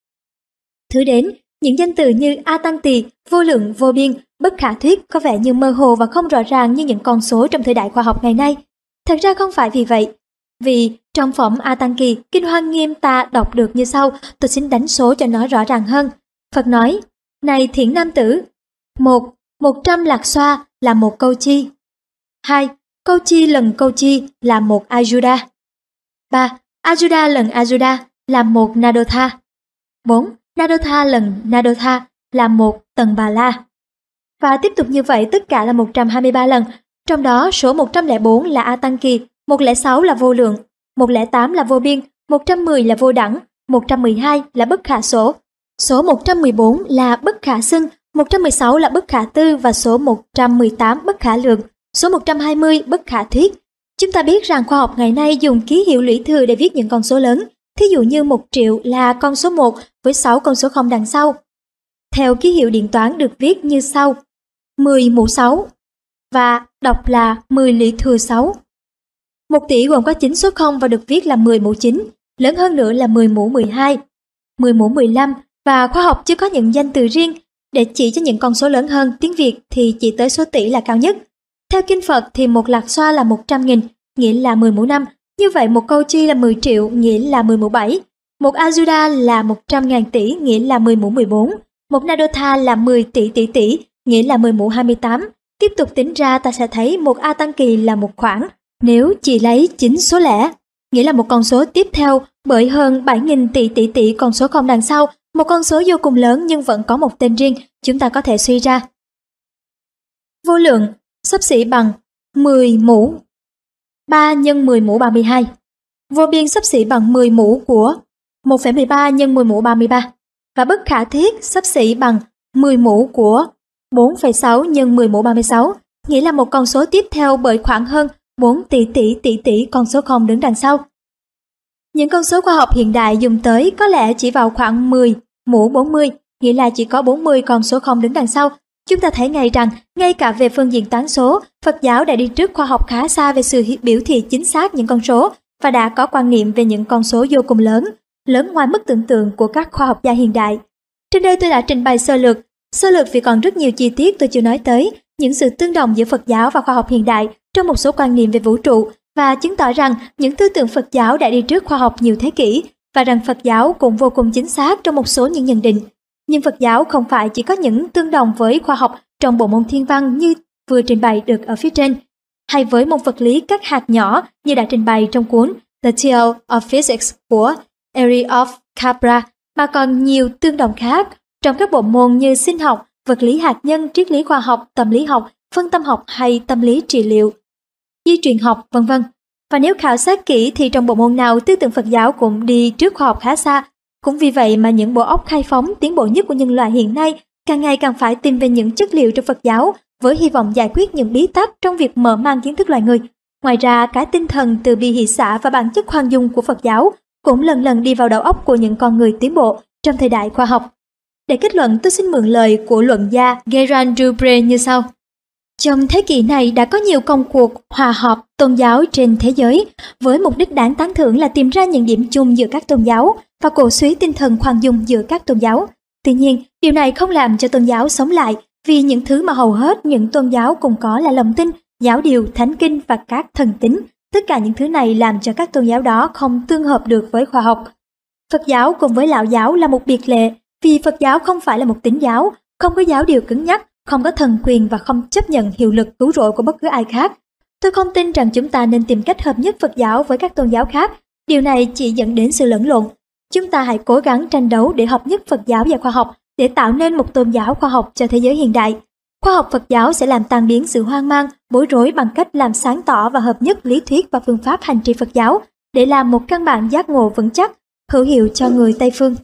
Thứ đến, những danh từ như a tăng tỳ, vô lượng, vô biên, bất khả thuyết có vẻ như mơ hồ và không rõ ràng như những con số trong thời đại khoa học ngày nay. Thật ra không phải vì vậy. Vì trong phẩm A Tăng Kỳ, Kinh Hoa Nghiêm ta đọc được như sau, tôi xin đánh số cho nó rõ ràng hơn. Phật nói, này thiện nam tử, một, một trăm lạc xoa là một câu chi. Hai, câu chi lần câu chi là một ajuda. Ba, ajuda lần ajuda là một nadotha. Bốn, nadotha lần nadotha là một tầng bà la. Và tiếp tục như vậy tất cả là một trăm hai mươi ba lần, trong đó số một trăm lẻ bốn là A Tăng Kỳ, một trăm lẻ sáu là vô lượng, một trăm lẻ tám là vô biên, một trăm mười là vô đẳng, một trăm mười hai là bất khả số, số một trăm mười bốn là bất khả xưng, một trăm mười sáu là bất khả tư và số một trăm mười tám bất khả lượng, số một trăm hai mươi bất khả thuyết. Chúng ta biết rằng khoa học ngày nay dùng ký hiệu lũy thừa để viết những con số lớn, thí dụ như một triệu là con số một với sáu con số không đằng sau. Theo ký hiệu điện toán được viết như sau, mười mũ sáu và đọc là mười lũy thừa sáu. Một tỷ gồm có chín số không và được viết là mười mũ chín, lớn hơn nữa là mười mũ mười hai, mười mũ mười lăm và khoa học chưa có những danh từ riêng để chỉ cho những con số lớn hơn. Tiếng Việt thì chỉ tới số tỷ là cao nhất. Theo kinh Phật thì một lạc xoa là một trăm nghìn, nghĩa là mười mũ năm. Như vậy một câu chi là mười triệu, nghĩa là mười mũ bảy. Một ajuda là một trăm ngàn tỷ, nghĩa là mười mũ mười bốn. Một nadotha là mười tỷ tỷ tỷ, nghĩa là mười mũ hai mươi tám. Tiếp tục tính ra ta sẽ thấy một A Tăng Kỳ là một khoảng. Nếu chỉ lấy chín số lẻ, nghĩa là một con số tiếp theo bởi hơn bảy nghìn tỷ tỷ tỷ con số không đằng sau, một con số vô cùng lớn nhưng vẫn có một tên riêng, chúng ta có thể suy ra. Vô lượng xấp xỉ bằng mười mũ ba nhân mười mũ ba mươi hai. Vô biên xấp xỉ bằng mười mũ của một phẩy mười ba nhân mười mũ ba mươi ba. Và bất khả thuyết xấp xỉ bằng mười mũ của bốn phẩy sáu nhân mười mũ ba mươi sáu, nghĩa là một con số tiếp theo bởi khoảng hơn bốn tỷ tỷ tỷ tỷ con số không đứng đằng sau. Những con số khoa học hiện đại dùng tới có lẽ chỉ vào khoảng mười mũ bốn mươi, nghĩa là chỉ có bốn mươi con số không đứng đằng sau. Chúng ta thấy ngay rằng, ngay cả về phương diện toán số, Phật giáo đã đi trước khoa học khá xa về sự biểu thị chính xác những con số và đã có quan niệm về những con số vô cùng lớn, lớn ngoài mức tưởng tượng của các khoa học gia hiện đại. Trên đây tôi đã trình bày sơ lược, sơ lược vì còn rất nhiều chi tiết tôi chưa nói tới, những sự tương đồng giữa Phật giáo và khoa học hiện đại trong một số quan niệm về vũ trụ và chứng tỏ rằng những tư tưởng Phật giáo đã đi trước khoa học nhiều thế kỷ và rằng Phật giáo cũng vô cùng chính xác trong một số những nhận định. Nhưng Phật giáo không phải chỉ có những tương đồng với khoa học trong bộ môn thiên văn như vừa trình bày được ở phía trên, hay với môn vật lý các hạt nhỏ như đã trình bày trong cuốn The Theory of Physics của Henry of Cabra, mà còn nhiều tương đồng khác trong các bộ môn như sinh học, vật lý hạt nhân, triết lý khoa học, tâm lý học, phân tâm học hay tâm lý trị liệu, di truyền học, vân vân. Và nếu khảo sát kỹ thì trong bộ môn nào tư tưởng Phật giáo cũng đi trước khoa học khá xa. Cũng vì vậy mà những bộ óc khai phóng tiến bộ nhất của nhân loại hiện nay càng ngày càng phải tìm về những chất liệu trong Phật giáo với hy vọng giải quyết những bí tắc trong việc mở mang kiến thức loài người. Ngoài ra, cái tinh thần từ bi hỷ xả và bản chất khoan dung của Phật giáo cũng lần lần đi vào đầu óc của những con người tiến bộ trong thời đại khoa học. Để kết luận, tôi xin mượn lời của luận gia Gerard Dubré như sau. Trong thế kỷ này đã có nhiều công cuộc hòa hợp tôn giáo trên thế giới với mục đích đáng tán thưởng là tìm ra những điểm chung giữa các tôn giáo và cổ suý tinh thần khoan dung giữa các tôn giáo. Tuy nhiên, điều này không làm cho tôn giáo sống lại vì những thứ mà hầu hết những tôn giáo cùng có là lòng tin, giáo điều, thánh kinh và các thần tín. Tất cả những thứ này làm cho các tôn giáo đó không tương hợp được với khoa học. Phật giáo cùng với Lão giáo là một biệt lệ vì Phật giáo không phải là một tín giáo, không có giáo điều cứng nhắc, không có thần quyền và không chấp nhận hiệu lực cứu rỗi của bất cứ ai khác. Tôi không tin rằng chúng ta nên tìm cách hợp nhất Phật giáo với các tôn giáo khác. Điều này chỉ dẫn đến sự lẫn lộn. Chúng ta hãy cố gắng tranh đấu để hợp nhất Phật giáo và khoa học, để tạo nên một tôn giáo khoa học cho thế giới hiện đại. Khoa học Phật giáo sẽ làm tan biến sự hoang mang, bối rối bằng cách làm sáng tỏ và hợp nhất lý thuyết và phương pháp hành trì Phật giáo để làm một căn bản giác ngộ vững chắc, hữu hiệu cho người Tây phương.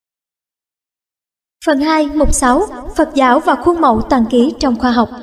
Phần hai, mục sáu, Phật giáo và khuôn mẫu toàn ký trong khoa học.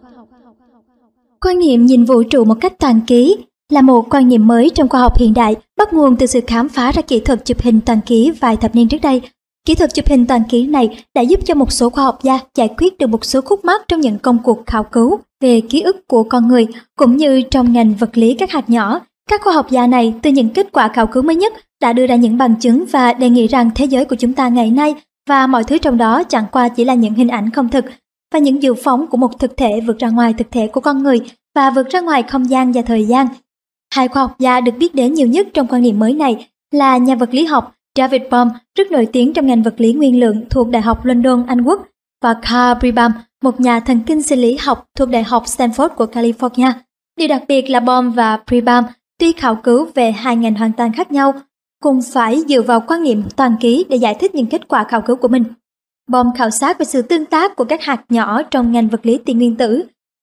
Quan niệm nhìn vũ trụ một cách toàn ký là một quan niệm mới trong khoa học hiện đại, bắt nguồn từ sự khám phá ra kỹ thuật chụp hình toàn ký vài thập niên trước đây. Kỹ thuật chụp hình toàn ký này đã giúp cho một số khoa học gia giải quyết được một số khúc mắc trong những công cuộc khảo cứu về ký ức của con người, cũng như trong ngành vật lý các hạt nhỏ. Các khoa học gia này từ những kết quả khảo cứu mới nhất đã đưa ra những bằng chứng và đề nghị rằng thế giới của chúng ta ngày nay và mọi thứ trong đó chẳng qua chỉ là những hình ảnh không thực và những dự phóng của một thực thể vượt ra ngoài thực thể của con người và vượt ra ngoài không gian và thời gian. Hai khoa học gia được biết đến nhiều nhất trong quan niệm mới này là nhà vật lý học David Bohm, rất nổi tiếng trong ngành vật lý nguyên lượng thuộc Đại học London, Anh Quốc, và Carl Pribram, một nhà thần kinh sinh lý học thuộc Đại học Stanford của California. Điều đặc biệt là Bohm và Pribram tuy khảo cứu về hai ngành hoàn toàn khác nhau, cùng phải dựa vào quan niệm toàn ký để giải thích những kết quả khảo cứu của mình. Bohm khảo sát về sự tương tác của các hạt nhỏ trong ngành vật lý tiền nguyên tử,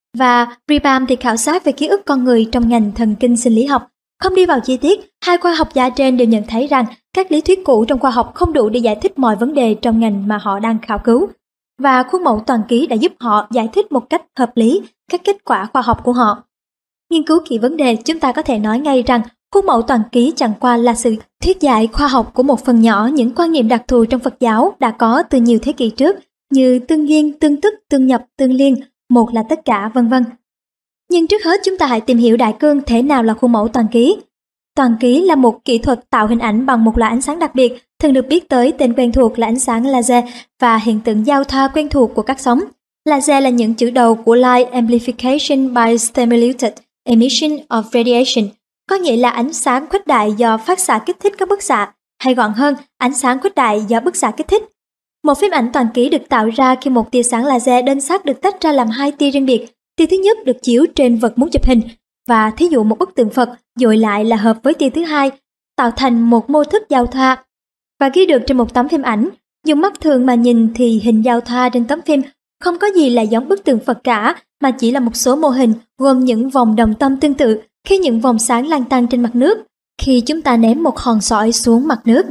và Pribram thì khảo sát về ký ức con người trong ngành thần kinh sinh lý học. Không đi vào chi tiết, hai khoa học gia trên đều nhận thấy rằng các lý thuyết cũ trong khoa học không đủ để giải thích mọi vấn đề trong ngành mà họ đang khảo cứu, và khuôn mẫu toàn ký đã giúp họ giải thích một cách hợp lý các kết quả khoa học của họ. Nghiên cứu kỹ vấn đề, chúng ta có thể nói ngay rằng khuôn mẫu toàn ký chẳng qua là sự thuyết giải khoa học của một phần nhỏ những quan niệm đặc thù trong Phật giáo đã có từ nhiều thế kỷ trước, như tương duyên, tương tức, tương nhập, tương liên, một là tất cả, vân vân. Nhưng trước hết chúng ta hãy tìm hiểu đại cương thế nào là khuôn mẫu toàn ký. Toàn ký là một kỹ thuật tạo hình ảnh bằng một loại ánh sáng đặc biệt, thường được biết tới tên quen thuộc là ánh sáng laser và hiện tượng giao thoa quen thuộc của các sóng. Laser là những chữ đầu của Light Amplification by Stimulated Emission of Radiation, có nghĩa là ánh sáng khuếch đại do phát xạ kích thích các bức xạ, hay gọn hơn, ánh sáng khuếch đại do bức xạ kích thích. Một phim ảnh toàn ký được tạo ra khi một tia sáng laser đơn sắc được tách ra làm hai tia riêng biệt. Tia thứ nhất được chiếu trên vật muốn chụp hình, và thí dụ một bức tượng Phật dội lại là hợp với tia thứ hai, tạo thành một mô thức giao thoa và ghi được trên một tấm phim ảnh. Dùng mắt thường mà nhìn thì hình giao thoa trên tấm phim không có gì là giống bức tượng Phật cả, mà chỉ là một số mô hình gồm những vòng đồng tâm tương tự khi những vòng sáng lan tăn trên mặt nước, khi chúng ta ném một hòn sỏi xuống mặt nước.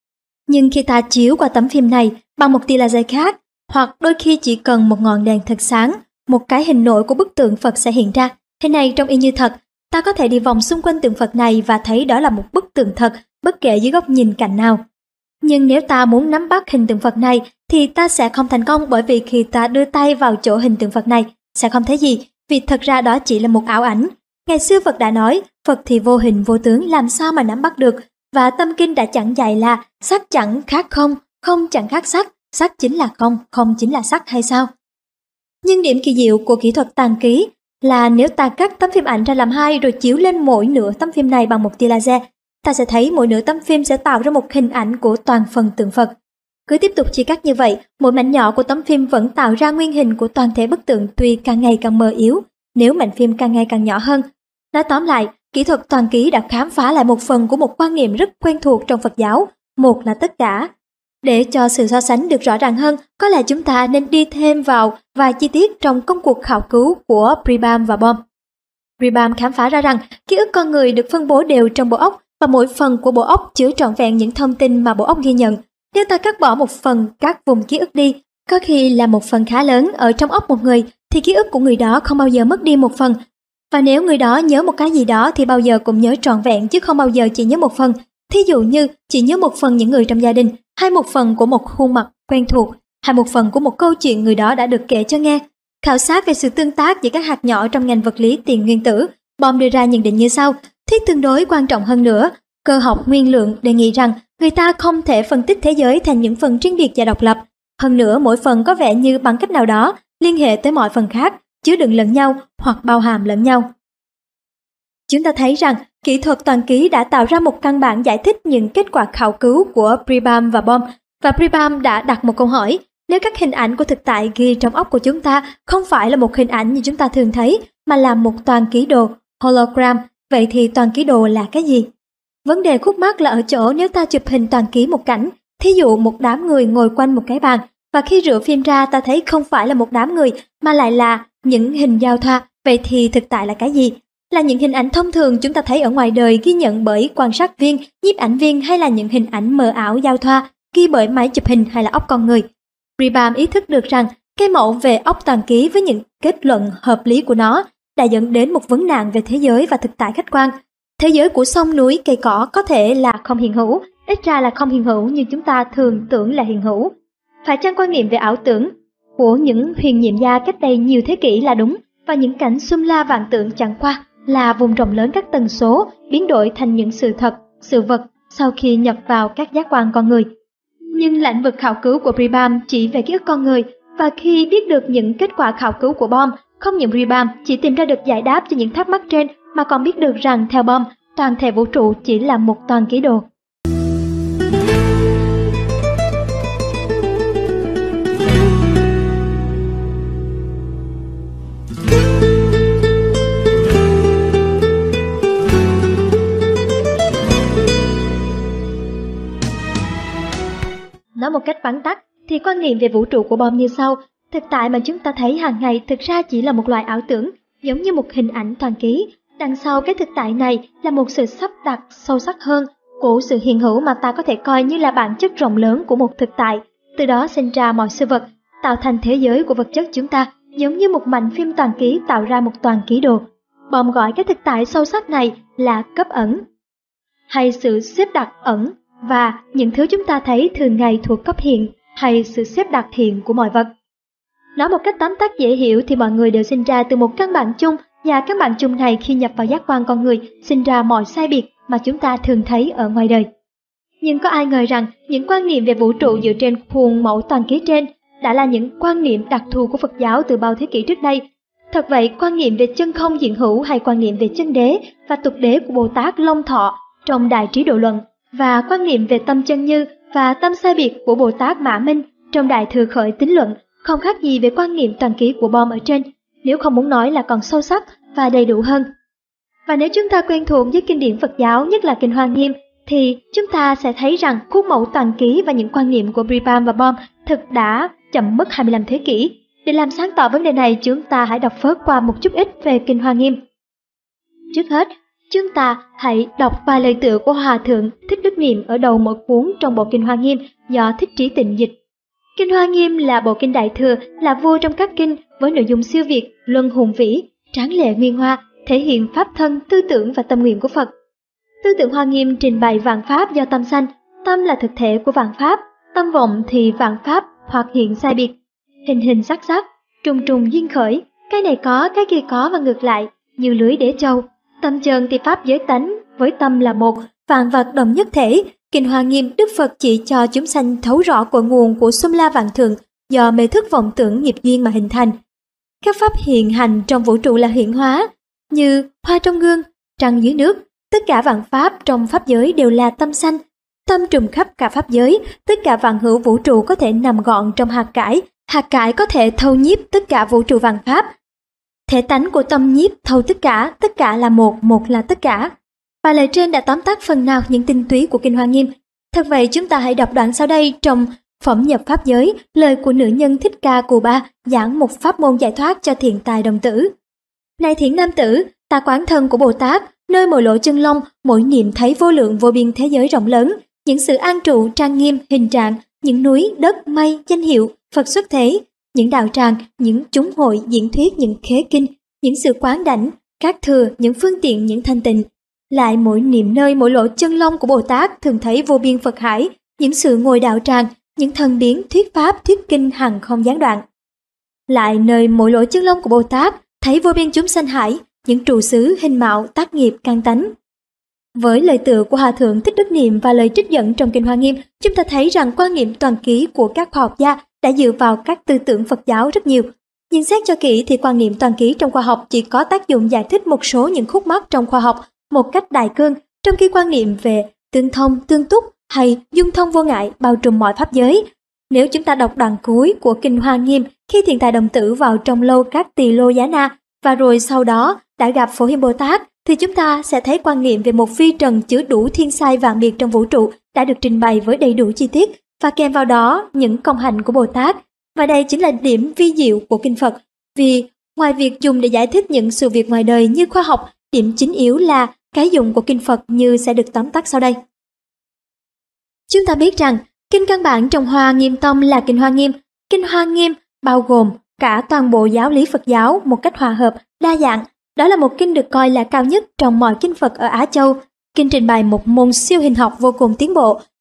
Nhưng khi ta chiếu qua tấm phim này bằng một tia laser khác, hoặc đôi khi chỉ cần một ngọn đèn thật sáng, một cái hình nổi của bức tượng Phật sẽ hiện ra. Hình này trông y như thật, ta có thể đi vòng xung quanh tượng Phật này và thấy đó là một bức tượng thật, bất kể dưới góc nhìn cạnh nào. Nhưng nếu ta muốn nắm bắt hình tượng Phật này thì ta sẽ không thành công, bởi vì khi ta đưa tay vào chỗ hình tượng Phật này sẽ không thấy gì, vì thật ra đó chỉ là một ảo ảnh. Ngày xưa Phật đã nói, Phật thì vô hình vô tướng, làm sao mà nắm bắt được, và Tâm Kinh đã chẳng dạy là sắc chẳng khác không, không chẳng khác sắc, sắc chính là không, không chính là sắc hay sao? Nhưng điểm kỳ diệu của kỹ thuật toàn ký là nếu ta cắt tấm phim ảnh ra làm hai rồi chiếu lên mỗi nửa tấm phim này bằng một tia laser, ta sẽ thấy mỗi nửa tấm phim sẽ tạo ra một hình ảnh của toàn phần tượng Phật. Cứ tiếp tục chia cắt như vậy, mỗi mảnh nhỏ của tấm phim vẫn tạo ra nguyên hình của toàn thể bức tượng, tuy càng ngày càng mờ yếu nếu mảnh phim càng ngày càng nhỏ hơn. Nói tóm lại, kỹ thuật toàn ký đã khám phá lại một phần của một quan niệm rất quen thuộc trong Phật giáo, một là tất cả. Để cho sự so sánh được rõ ràng hơn, có lẽ chúng ta nên đi thêm vào vài chi tiết trong công cuộc khảo cứu của Pribram và Bohm. Pribram khám phá ra rằng ký ức con người được phân bố đều trong bộ óc, và mỗi phần của bộ óc chứa trọn vẹn những thông tin mà bộ óc ghi nhận. Nếu ta cắt bỏ một phần các vùng ký ức đi, có khi là một phần khá lớn ở trong óc một người, thì ký ức của người đó không bao giờ mất đi một phần. Và nếu người đó nhớ một cái gì đó thì bao giờ cũng nhớ trọn vẹn, chứ không bao giờ chỉ nhớ một phần. Thí dụ như chỉ nhớ một phần những người trong gia đình, hay một phần của một khuôn mặt quen thuộc, hay một phần của một câu chuyện người đó đã được kể cho nghe. Khảo sát về sự tương tác giữa các hạt nhỏ trong ngành vật lý tiền nguyên tử, Bohm đưa ra nhận định như sau: thuyết tương đối quan trọng hơn nữa. Cơ học nguyên lượng đề nghị rằng người ta không thể phân tích thế giới thành những phần riêng biệt và độc lập. Hơn nữa, mỗi phần có vẻ như bằng cách nào đó liên hệ tới mọi phần khác, chứa đựng lẫn nhau hoặc bao hàm lẫn nhau. Chúng ta thấy rằng kỹ thuật toàn ký đã tạo ra một căn bản giải thích những kết quả khảo cứu của Pribram và Bohm, và Pribram đã đặt một câu hỏi: nếu các hình ảnh của thực tại ghi trong óc của chúng ta không phải là một hình ảnh như chúng ta thường thấy, mà là một toàn ký đồ, hologram, vậy thì toàn ký đồ là cái gì? Vấn đề khúc mắc là ở chỗ nếu ta chụp hình toàn ký một cảnh, thí dụ một đám người ngồi quanh một cái bàn, và khi rửa phim ra ta thấy không phải là một đám người mà lại là những hình giao thoa, vậy thì thực tại là cái gì? Là những hình ảnh thông thường chúng ta thấy ở ngoài đời ghi nhận bởi quan sát viên, nhiếp ảnh viên, hay là những hình ảnh mờ ảo giao thoa ghi bởi máy chụp hình hay là óc con người? Pribram ý thức được rằng cái mẫu về óc toàn ký với những kết luận hợp lý của nó đã dẫn đến một vấn nạn về thế giới và thực tại khách quan. Thế giới của sông núi, cây cỏ có thể là không hiện hữu, ít ra là không hiện hữu như chúng ta thường tưởng là hiện hữu. Phải chăng quan niệm về ảo tưởng của những huyền nhiệm gia cách đây nhiều thế kỷ là đúng, và những cảnh xung la vạn tượng chẳng qua là vùng rộng lớn các tần số biến đổi thành những sự thật, sự vật sau khi nhập vào các giác quan con người. Nhưng lĩnh vực khảo cứu của Bribham chỉ về ký ức con người, và khi biết được những kết quả khảo cứu của Bohm, không những Bribham chỉ tìm ra được giải đáp cho những thắc mắc trên, mà còn biết được rằng theo Bohm, toàn thể vũ trụ chỉ là một toàn ký đồ. Nói một cách vắn tắt thì quan niệm về vũ trụ của Bohm như sau: thực tại mà chúng ta thấy hàng ngày thực ra chỉ là một loại ảo tưởng, giống như một hình ảnh toàn ký. Đằng sau cái thực tại này là một sự sắp đặt sâu sắc hơn của sự hiện hữu mà ta có thể coi như là bản chất rộng lớn của một thực tại. Từ đó sinh ra mọi sự vật, tạo thành thế giới của vật chất chúng ta, giống như một mảnh phim toàn ký tạo ra một toàn ký đồ. Bohm gọi cái thực tại sâu sắc này là cấp ẩn, hay sự xếp đặt ẩn, và những thứ chúng ta thấy thường ngày thuộc cấp hiện, hay sự xếp đặt hiện của mọi vật. Nói một cách tóm tắt dễ hiểu thì mọi người đều sinh ra từ một căn bản chung, và căn bản chung này khi nhập vào giác quan con người sinh ra mọi sai biệt mà chúng ta thường thấy ở ngoài đời. Nhưng có ai ngờ rằng những quan niệm về vũ trụ dựa trên khuôn mẫu toàn ký trên đã là những quan niệm đặc thù của Phật giáo từ bao thế kỷ trước đây. Thật vậy, quan niệm về chân không hiện hữu hay quan niệm về chân đế và tục đế của Bồ Tát Long Thọ trong Đại Trí Độ Luận, và quan niệm về tâm chân như và tâm sai biệt của Bồ Tát Mã Minh trong Đại Thừa Khởi Tín Luận không khác gì về quan niệm toàn ký của Bohm ở trên, nếu không muốn nói là còn sâu sắc và đầy đủ hơn. Và nếu chúng ta quen thuộc với kinh điển Phật giáo, nhất là Kinh Hoa Nghiêm, thì chúng ta sẽ thấy rằng khuôn mẫu toàn ký và những quan niệm của Bribham và Bohm thực đã chậm mất hai mươi lăm thế kỷ. Để làm sáng tỏ vấn đề này, chúng ta hãy đọc phớt qua một chút ít về Kinh Hoa Nghiêm. Trước hết, chúng ta hãy đọc vài lời tựa của Hòa Thượng Thích Đức Niệm ở đầu mỗi cuốn trong bộ Kinh Hoa Nghiêm do Thích Trí Tịnh dịch. Kinh Hoa Nghiêm là bộ kinh Đại Thừa, là vua trong các kinh, với nội dung siêu việt, luân hùng vĩ, tráng lệ nguyên hoa, thể hiện pháp thân, tư tưởng và tâm nguyện của Phật. Tư tưởng Hoa Nghiêm trình bày vạn pháp do tâm sanh, tâm là thực thể của vạn pháp, tâm vọng thì vạn pháp hoặc hiện sai biệt, hình hình sắc sắc, trùng trùng duyên khởi, cái này có, cái kia có và ngược lại, như lưới đế châu. Tâm chân thì pháp giới tánh, với tâm là một, vạn vật đồng nhất thể. Kinh Hoa Nghiêm, Đức Phật chỉ cho chúng sanh thấu rõ cội nguồn của xung la vạn thượng do mê thức vọng tưởng nghiệp duyên mà hình thành. Các pháp hiện hành trong vũ trụ là hiện hóa, như hoa trong gương, trăng dưới nước. Tất cả vạn pháp trong pháp giới đều là tâm sanh, tâm trùm khắp cả pháp giới. Tất cả vạn hữu vũ trụ có thể nằm gọn trong hạt cải, hạt cải có thể thâu nhiếp tất cả vũ trụ vạn pháp. Thể tánh của tâm nhiếp thâu tất cả, tất cả là một, một là tất cả. Và lời trên đã tóm tắt phần nào những tinh túy của Kinh Hoa Nghiêm. Thật vậy, chúng ta hãy đọc đoạn sau đây trong Phẩm nhập pháp giới, lời của nữ nhân Thích Ca Cù Ba giảng một pháp môn giải thoát cho thiện tài đồng tử. Này thiện nam tử, ta quán thân của Bồ Tát, nơi mỗi lỗ chân lông, mỗi niệm thấy vô lượng vô biên thế giới rộng lớn, những sự an trụ trang nghiêm hình trạng, những núi, đất, mây, danh hiệu, Phật xuất thế, những đạo tràng, những chúng hội diễn thuyết, những khế kinh, những sự quán đảnh, các thừa, những phương tiện, những thanh tịnh. Lại mỗi niệm nơi mỗi lỗ chân lông của Bồ Tát thường thấy vô biên Phật hải, những sự ngồi đạo tràng, những thần biến, thuyết pháp, thuyết kinh hằng không gián đoạn. Lại nơi mỗi lỗ chân lông của Bồ Tát thấy vô biên chúng sanh hải, những trụ xứ, hình mạo, tác nghiệp, căn tánh. Với lời tựa của Hòa Thượng Thích Đức Niệm và lời trích dẫn trong Kinh Hoa Nghiêm, chúng ta thấy rằng quan niệm toàn ký của các khoa học gia đã dựa vào các tư tưởng Phật giáo rất nhiều. Nhưng xét cho kỹ thì quan niệm toàn ký trong khoa học chỉ có tác dụng giải thích một số những khúc mắc trong khoa học một cách đại cương, trong khi quan niệm về tương thông, tương túc hay dung thông vô ngại bao trùm mọi pháp giới. Nếu chúng ta đọc đoạn cuối của Kinh Hoa Nghiêm, khi thiện tài đồng tử vào trong lâu các tỳ lô giá na và rồi sau đó đã gặp Phổ Hiền Bồ Tát, thì chúng ta sẽ thấy quan niệm về một phi trần chứa đủ thiên sai vạn biệt trong vũ trụ đã được trình bày với đầy đủ chi tiết, và kèm vào đó những công hạnh của Bồ Tát. Và đây chính là điểm vi diệu của Kinh Phật, vì ngoài việc dùng để giải thích những sự việc ngoài đời như khoa học, điểm chính yếu là cái dụng của Kinh Phật như sẽ được tóm tắt sau đây. Chúng ta biết rằng, kinh căn bản trong Hoa Nghiêm Tông là Kinh Hoa Nghiêm. Kinh Hoa Nghiêm bao gồm cả toàn bộ giáo lý Phật giáo một cách hòa hợp, đa dạng. Đó là một kinh được coi là cao nhất trong mọi kinh Phật ở Á Châu. Kinh trình bày một môn siêu hình học vô cùng tiến bộ,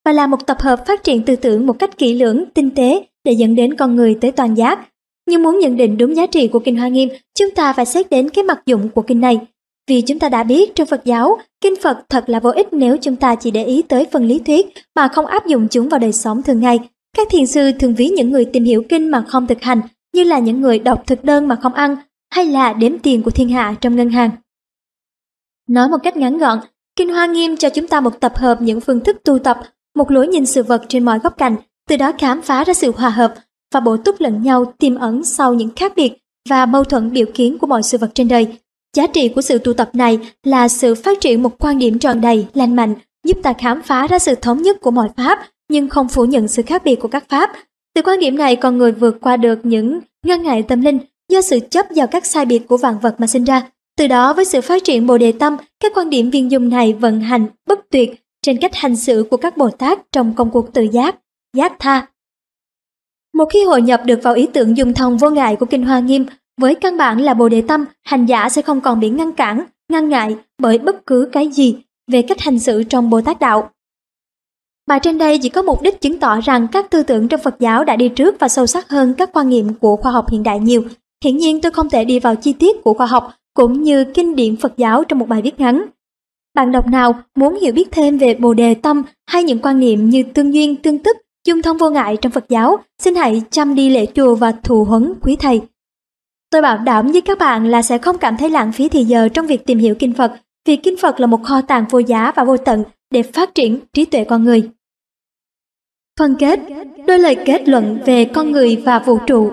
và là một tập hợp phát triển tư tưởng một cách kỹ lưỡng, tinh tế để dẫn đến con người tới toàn giác. Nhưng muốn nhận định đúng giá trị của Kinh Hoa Nghiêm, chúng ta phải xét đến cái mặt dụng của kinh này. Vì chúng ta đã biết trong Phật giáo, kinh Phật thật là vô ích nếu chúng ta chỉ để ý tới phần lý thuyết mà không áp dụng chúng vào đời sống thường ngày. Các thiền sư thường ví những người tìm hiểu kinh mà không thực hành như là những người đọc thực đơn mà không ăn, hay là đếm tiền của thiên hạ trong ngân hàng. Nói một cách ngắn gọn, Kinh Hoa Nghiêm cho chúng ta một tập hợp những phương thức tu tập, một lối nhìn sự vật trên mọi góc cạnh, từ đó khám phá ra sự hòa hợp và bổ túc lẫn nhau tiềm ẩn sau những khác biệt và mâu thuẫn biểu kiến của mọi sự vật trên đời. Giá trị của sự tu tập này là sự phát triển một quan điểm tròn đầy, lành mạnh, giúp ta khám phá ra sự thống nhất của mọi pháp, nhưng không phủ nhận sự khác biệt của các pháp. Từ quan điểm này, con người vượt qua được những ngăn ngại tâm linh do sự chấp vào các sai biệt của vạn vật mà sinh ra. Từ đó, với sự phát triển Bồ Đề Tâm, các quan điểm viên dung này vận hành bất tuyệt trên cách hành xử của các Bồ Tát trong công cuộc tự giác, giác tha. Một khi hội nhập được vào ý tưởng dung thông vô ngại của Kinh Hoa Nghiêm, với căn bản là Bồ Đề Tâm, hành giả sẽ không còn bị ngăn cản, ngăn ngại bởi bất cứ cái gì về cách hành xử trong Bồ Tát Đạo. Bài trên đây chỉ có mục đích chứng tỏ rằng các tư tưởng trong Phật giáo đã đi trước và sâu sắc hơn các quan niệm của khoa học hiện đại nhiều. Hiển nhiên tôi không thể đi vào chi tiết của khoa học cũng như kinh điển Phật giáo trong một bài viết ngắn. Bạn đọc nào muốn hiểu biết thêm về Bồ Đề Tâm hay những quan niệm như tương duyên, tương tức, dung thông vô ngại trong Phật giáo, xin hãy chăm đi lễ chùa và thụ huấn quý thầy. Tôi bảo đảm với các bạn là sẽ không cảm thấy lãng phí thời giờ trong việc tìm hiểu kinh Phật, vì kinh Phật là một kho tàng vô giá và vô tận để phát triển trí tuệ con người. Phân kết, đôi lời kết luận về con người và vũ trụ.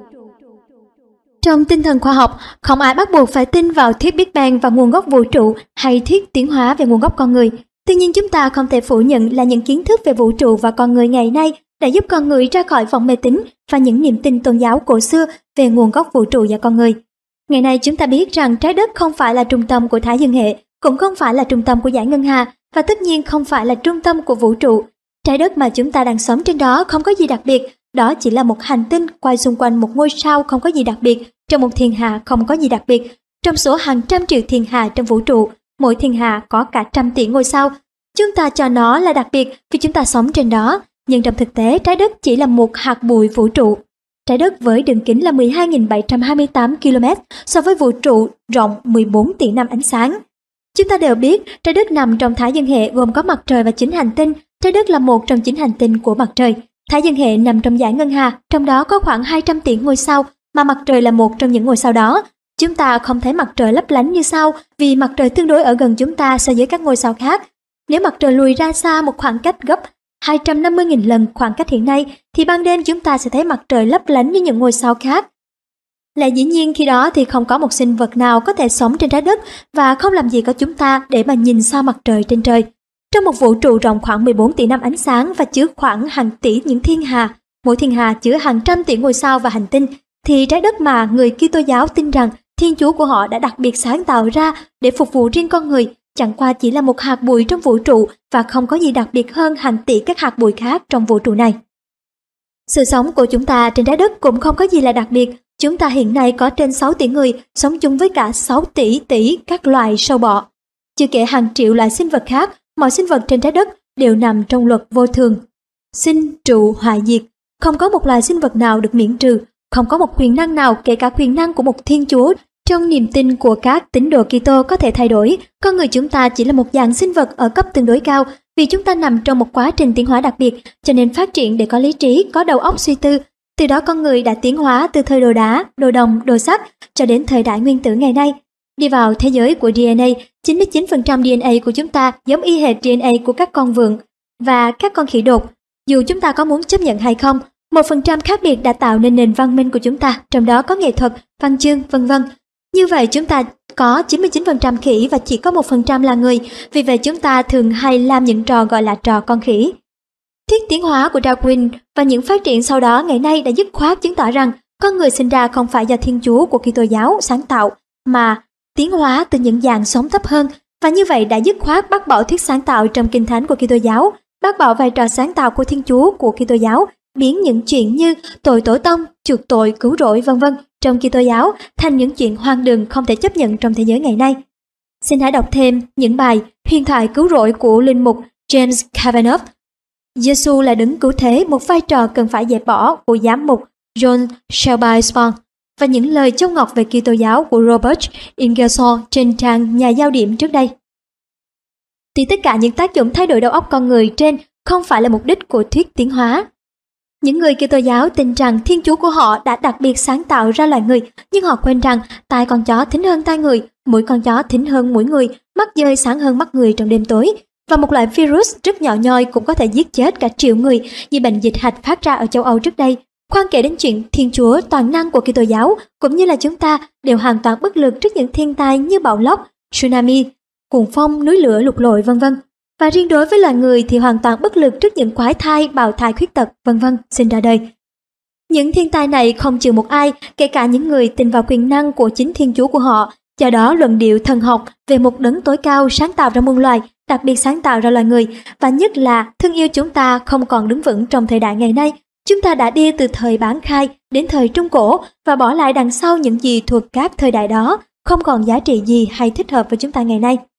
Trong tinh thần khoa học, không ai bắt buộc phải tin vào thuyết Big Bang và nguồn gốc vũ trụ hay thuyết tiến hóa về nguồn gốc con người. Tuy nhiên chúng ta không thể phủ nhận là những kiến thức về vũ trụ và con người ngày nay đã giúp con người ra khỏi vòng mê tín và những niềm tin tôn giáo cổ xưa về nguồn gốc vũ trụ và con người. Ngày nay chúng ta biết rằng trái đất không phải là trung tâm của Thái Dương hệ, cũng không phải là trung tâm của dải ngân hà và tất nhiên không phải là trung tâm của vũ trụ. Trái đất mà chúng ta đang sống trên đó không có gì đặc biệt, đó chỉ là một hành tinh quay xung quanh một ngôi sao không có gì đặc biệt, trong một thiên hà không có gì đặc biệt. Trong số hàng trăm triệu thiên hà trong vũ trụ, mỗi thiên hà có cả trăm tỷ ngôi sao. Chúng ta cho nó là đặc biệt vì chúng ta sống trên đó, nhưng trong thực tế trái đất chỉ là một hạt bụi vũ trụ. Trái đất với đường kính là mười hai nghìn bảy trăm hai mươi tám ki lô mét so với vũ trụ rộng mười bốn tỷ năm ánh sáng. Chúng ta đều biết trái đất nằm trong Thái Dương hệ gồm có mặt trời và chín hành tinh. Trái đất là một trong chín hành tinh của mặt trời. Thái Dương hệ nằm trong dải ngân hà, trong đó có khoảng hai trăm tỷ ngôi sao, mà mặt trời là một trong những ngôi sao đó. Chúng ta không thấy mặt trời lấp lánh như sao vì mặt trời tương đối ở gần chúng ta so với các ngôi sao khác. Nếu mặt trời lùi ra xa một khoảng cách gấp hai trăm năm mươi nghìn lần khoảng cách hiện nay, thì ban đêm chúng ta sẽ thấy mặt trời lấp lánh như những ngôi sao khác. Lẽ dĩ nhiên khi đó thì không có một sinh vật nào có thể sống trên trái đất và không làm gì có chúng ta để mà nhìn sao mặt trời trên trời. Trong một vũ trụ rộng khoảng mười bốn tỷ năm ánh sáng và chứa khoảng hàng tỷ những thiên hà, mỗi thiên hà chứa hàng trăm tỷ ngôi sao và hành tinh, thì trái đất mà người Kitô giáo tin rằng Thiên Chúa của họ đã đặc biệt sáng tạo ra để phục vụ riêng con người, chẳng qua chỉ là một hạt bụi trong vũ trụ và không có gì đặc biệt hơn hàng tỷ các hạt bụi khác trong vũ trụ này. Sự sống của chúng ta trên trái đất cũng không có gì là đặc biệt. Chúng ta hiện nay có trên sáu tỷ người, sống chung với cả sáu tỷ tỷ các loài sâu bọ. Chưa kể hàng triệu loài sinh vật khác, mọi sinh vật trên trái đất đều nằm trong luật vô thường. Sinh, trụ, hoại diệt. Không có một loài sinh vật nào được miễn trừ, không có một quyền năng nào kể cả quyền năng của một Thiên Chúa trong niềm tin của các tín đồ Kitô có thể thay đổi. Con người chúng ta chỉ là một dạng sinh vật ở cấp tương đối cao, vì chúng ta nằm trong một quá trình tiến hóa đặc biệt, cho nên phát triển để có lý trí, có đầu óc suy tư. Từ đó con người đã tiến hóa từ thời đồ đá, đồ đồng, đồ sắt cho đến thời đại nguyên tử ngày nay. Đi vào thế giới của đê en a, chín mươi chín phần trăm đê en a của chúng ta giống y hệt đê en a của các con vượn và các con khỉ đột. Dù chúng ta có muốn chấp nhận hay không, một phần trăm khác biệt đã tạo nên nền văn minh của chúng ta, trong đó có nghệ thuật, văn chương, vân vân. Như vậy chúng ta có chín mươi chín phần trăm khỉ và chỉ có một phần trăm là người, vì vậy chúng ta thường hay làm những trò gọi là trò con khỉ. Thuyết tiến hóa của Darwin và những phát triển sau đó ngày nay đã dứt khoát chứng tỏ rằng con người sinh ra không phải do Thiên Chúa của Kitô giáo sáng tạo, mà tiến hóa từ những dạng sống thấp hơn, và như vậy đã dứt khoát bác bỏ thuyết sáng tạo trong Kinh Thánh của Kitô giáo, bác bỏ vai trò sáng tạo của Thiên Chúa của Kitô giáo, biến những chuyện như tội tổ tông, chuộc tội, cứu rỗi vân vân trong Kitô giáo thành những chuyện hoang đường không thể chấp nhận trong thế giới ngày nay. Xin hãy đọc thêm những bài huyền thoại cứu rỗi của linh mục James Kavanaugh Giêsu là đấng cứu thế, một vai trò cần phải dẹp bỏ của giám mục John Shelby Spong, và những lời châu ngọc về Kitô giáo của Robert Ingersoll trên trang Nhà giao điểm trước đây. Thì tất cả những tác dụng thay đổi đầu óc con người trên không phải là mục đích của thuyết tiến hóa. Những người Kitô giáo tin rằng Thiên Chúa của họ đã đặc biệt sáng tạo ra loài người, nhưng họ quên rằng tai con chó thính hơn tai người, mũi con chó thính hơn mũi người, mắt dơi sáng hơn mắt người trong đêm tối. Và một loại virus rất nhỏ nhoi cũng có thể giết chết cả triệu người như bệnh dịch hạch phát ra ở châu Âu trước đây. Khoan kể đến chuyện Thiên Chúa toàn năng của Kitô giáo, cũng như là chúng ta đều hoàn toàn bất lực trước những thiên tai như bão lốc, tsunami, cuồng phong, núi lửa, lụt lội, vân vân. Và riêng đối với loài người thì hoàn toàn bất lực trước những quái thai, bào thai khuyết tật, vân vân sinh ra đời. Những thiên tai này không trừ một ai, kể cả những người tin vào quyền năng của chính Thiên Chúa của họ. Do đó, luận điệu thần học về một đấng tối cao sáng tạo ra muôn loài, đặc biệt sáng tạo ra loài người, và nhất là thương yêu chúng ta không còn đứng vững trong thời đại ngày nay. Chúng ta đã đi từ thời bán khai đến thời Trung Cổ và bỏ lại đằng sau những gì thuộc các thời đại đó, không còn giá trị gì hay thích hợp với chúng ta ngày nay.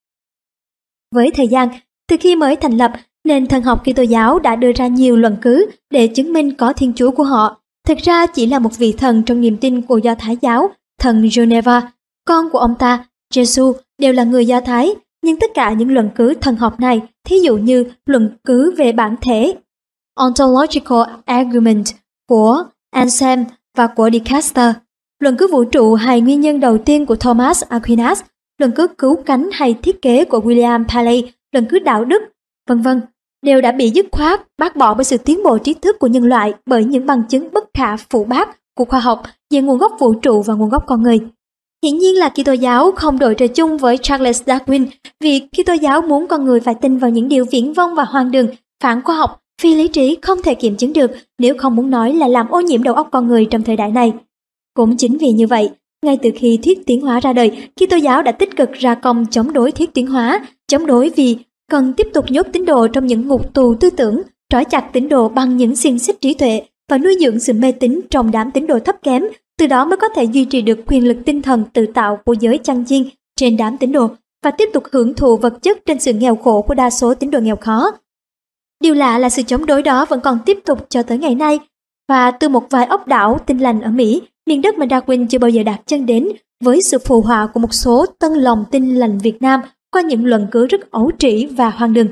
Với thời gian, từ khi mới thành lập, nền thần học Kitô giáo đã đưa ra nhiều luận cứ để chứng minh có Thiên Chúa của họ. Thực ra chỉ là một vị thần trong niềm tin của Do Thái giáo, thần Geneva, con của ông ta, Giêsu, đều là người Do Thái. Nhưng tất cả những luận cứ thần học này, thí dụ như luận cứ về bản thể, Ontological Argument của Anselm và của De Castor, luận cứ vũ trụ hay nguyên nhân đầu tiên của Thomas Aquinas, luận cứ cứu cánh hay thiết kế của William Paley, luận cứ đạo đức, vân vân, đều đã bị dứt khoát, bác bỏ bởi sự tiến bộ trí thức của nhân loại, bởi những bằng chứng bất khả phủ bác của khoa học về nguồn gốc vũ trụ và nguồn gốc con người. Hiển nhiên là Kitô giáo không đội trời chung với Charles Darwin, vì Kitô giáo muốn con người phải tin vào những điều viển vông và hoang đường, phản khoa học, phi lý trí không thể kiểm chứng được, nếu không muốn nói là làm ô nhiễm đầu óc con người trong thời đại này. Cũng chính vì như vậy, ngay từ khi thuyết tiến hóa ra đời, Kitô giáo đã tích cực ra công chống đối thuyết tiến hóa, chống đối vì cần tiếp tục nhốt tín đồ trong những ngục tù tư tưởng, trói chặt tín đồ bằng những xiềng xích trí tuệ và nuôi dưỡng sự mê tín trong đám tín đồ thấp kém, từ đó mới có thể duy trì được quyền lực tinh thần tự tạo của giới chăn chiên trên đám tín đồ và tiếp tục hưởng thụ vật chất trên sự nghèo khổ của đa số tín đồ nghèo khó. Điều lạ là sự chống đối đó vẫn còn tiếp tục cho tới ngày nay, và từ một vài ốc đảo tin lành ở Mỹ, miền đất mà Darwin chưa bao giờ đặt chân đến, với sự phù họa của một số tân lòng tin lành Việt Nam qua những luận cứ rất ấu trĩ và hoang đường.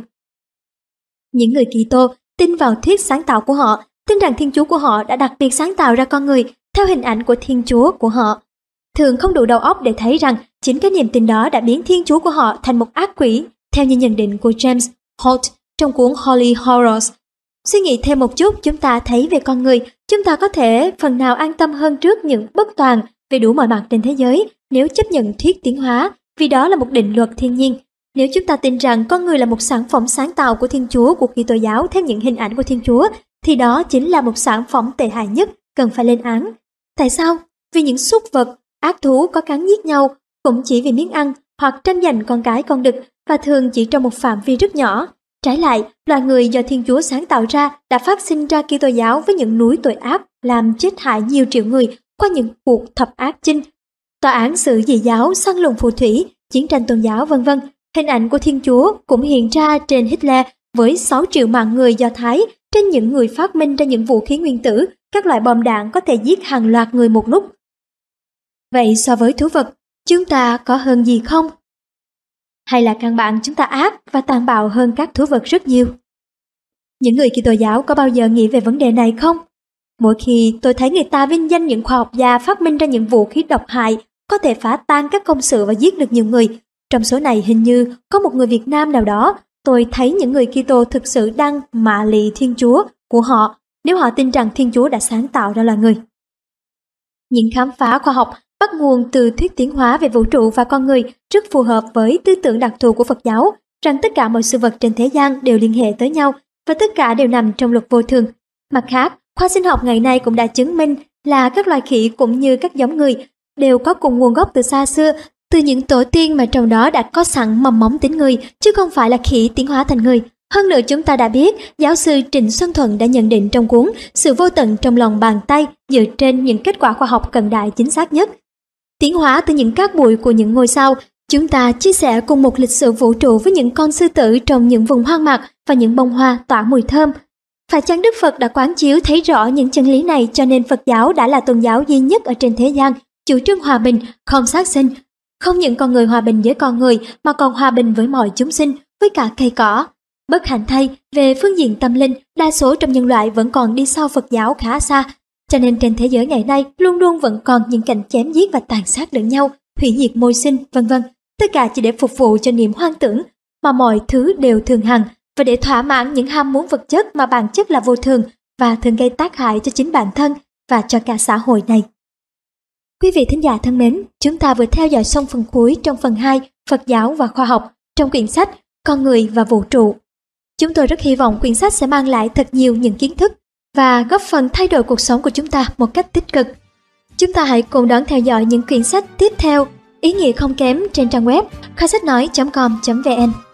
Những người Kitô tin vào thuyết sáng tạo của họ, tin rằng Thiên Chúa của họ đã đặc biệt sáng tạo ra con người theo hình ảnh của Thiên Chúa của họ. Thường không đủ đầu óc để thấy rằng chính cái niềm tin đó đã biến Thiên Chúa của họ thành một ác quỷ, theo như nhận định của James Holt trong cuốn Holy Horrors. Suy nghĩ thêm một chút, chúng ta thấy về con người, chúng ta có thể phần nào an tâm hơn trước những bất toàn về đủ mọi mặt trên thế giới nếu chấp nhận thuyết tiến hóa, vì đó là một định luật thiên nhiên. Nếu chúng ta tin rằng con người là một sản phẩm sáng tạo của Thiên Chúa của Kitô giáo theo những hình ảnh của Thiên Chúa, thì đó chính là một sản phẩm tệ hại nhất cần phải lên án. Tại sao? Vì những súc vật, ác thú có cắn giết nhau cũng chỉ vì miếng ăn hoặc tranh giành con cái con đực, và thường chỉ trong một phạm vi rất nhỏ. Trái lại, loài người do Thiên Chúa sáng tạo ra đã phát sinh ra Kitô giáo với những núi tội ác làm chết hại nhiều triệu người qua những cuộc thập ác chinh, tòa án xử dị giáo, săn lùng phù thủy, chiến tranh tôn giáo, vân vân. Hình ảnh của Thiên Chúa cũng hiện ra trên Hitler với sáu triệu mạng người Do Thái, trên những người phát minh ra những vũ khí nguyên tử, các loại bom đạn có thể giết hàng loạt người một lúc. Vậy so với thú vật, chúng ta có hơn gì không? Hay là căn bản chúng ta ác và tàn bạo hơn các thú vật rất nhiều? Những người Kitô giáo có bao giờ nghĩ về vấn đề này không? Mỗi khi tôi thấy người ta vinh danh những khoa học gia phát minh ra những vũ khí độc hại có thể phá tan các công sự và giết được nhiều người, trong số này hình như có một người Việt Nam nào đó, tôi thấy những người Kitô thực sự đang mạ lị Thiên Chúa của họ nếu họ tin rằng Thiên Chúa đã sáng tạo ra loài người. Những khám phá khoa học bắt nguồn từ thuyết tiến hóa về vũ trụ và con người rất phù hợp với tư tưởng đặc thù của Phật giáo, rằng tất cả mọi sự vật trên thế gian đều liên hệ tới nhau và tất cả đều nằm trong luật vô thường. Mặt khác, khoa sinh học ngày nay cũng đã chứng minh là các loài khỉ cũng như các giống người đều có cùng nguồn gốc từ xa xưa, từ những tổ tiên mà trong đó đã có sẵn mầm móng tính người, chứ không phải là khỉ tiến hóa thành người. Hơn nữa chúng ta đã biết, giáo sư Trịnh Xuân Thuận đã nhận định trong cuốn Sự vô tận trong lòng bàn tay dựa trên những kết quả khoa học cận đại chính xác nhất. Tiến hóa từ những cát bụi của những ngôi sao, chúng ta chia sẻ cùng một lịch sử vũ trụ với những con sư tử trong những vùng hoang mạc và những bông hoa tỏa mùi thơm, Phải chăng Đức Phật đã quán chiếu thấy rõ những chân lý này cho nên Phật giáo đã là tôn giáo duy nhất ở trên thế gian, chủ trương hòa bình, không sát sinh. Không những con người hòa bình với con người mà còn hòa bình với mọi chúng sinh, với cả cây cỏ. Bất hạnh thay, về phương diện tâm linh, đa số trong nhân loại vẫn còn đi sau Phật giáo khá xa. Cho nên trên thế giới ngày nay luôn luôn vẫn còn những cảnh chém giết và tàn sát lẫn nhau, hủy diệt môi sinh, vân vân. Tất cả chỉ để phục vụ cho niềm hoang tưởng, mà mọi thứ đều thường hằng, và để thỏa mãn những ham muốn vật chất mà bản chất là vô thường và thường gây tác hại cho chính bản thân và cho cả xã hội này. Quý vị thính giả thân mến, chúng ta vừa theo dõi xong phần cuối trong phần hai Phật giáo và khoa học trong quyển sách Con người và vũ trụ. Chúng tôi rất hy vọng quyển sách sẽ mang lại thật nhiều những kiến thức và góp phần thay đổi cuộc sống của chúng ta một cách tích cực. Chúng ta hãy cùng đón theo dõi những quyển sách tiếp theo ý nghĩa không kém trên trang web kho sách nói chấm com chấm vn.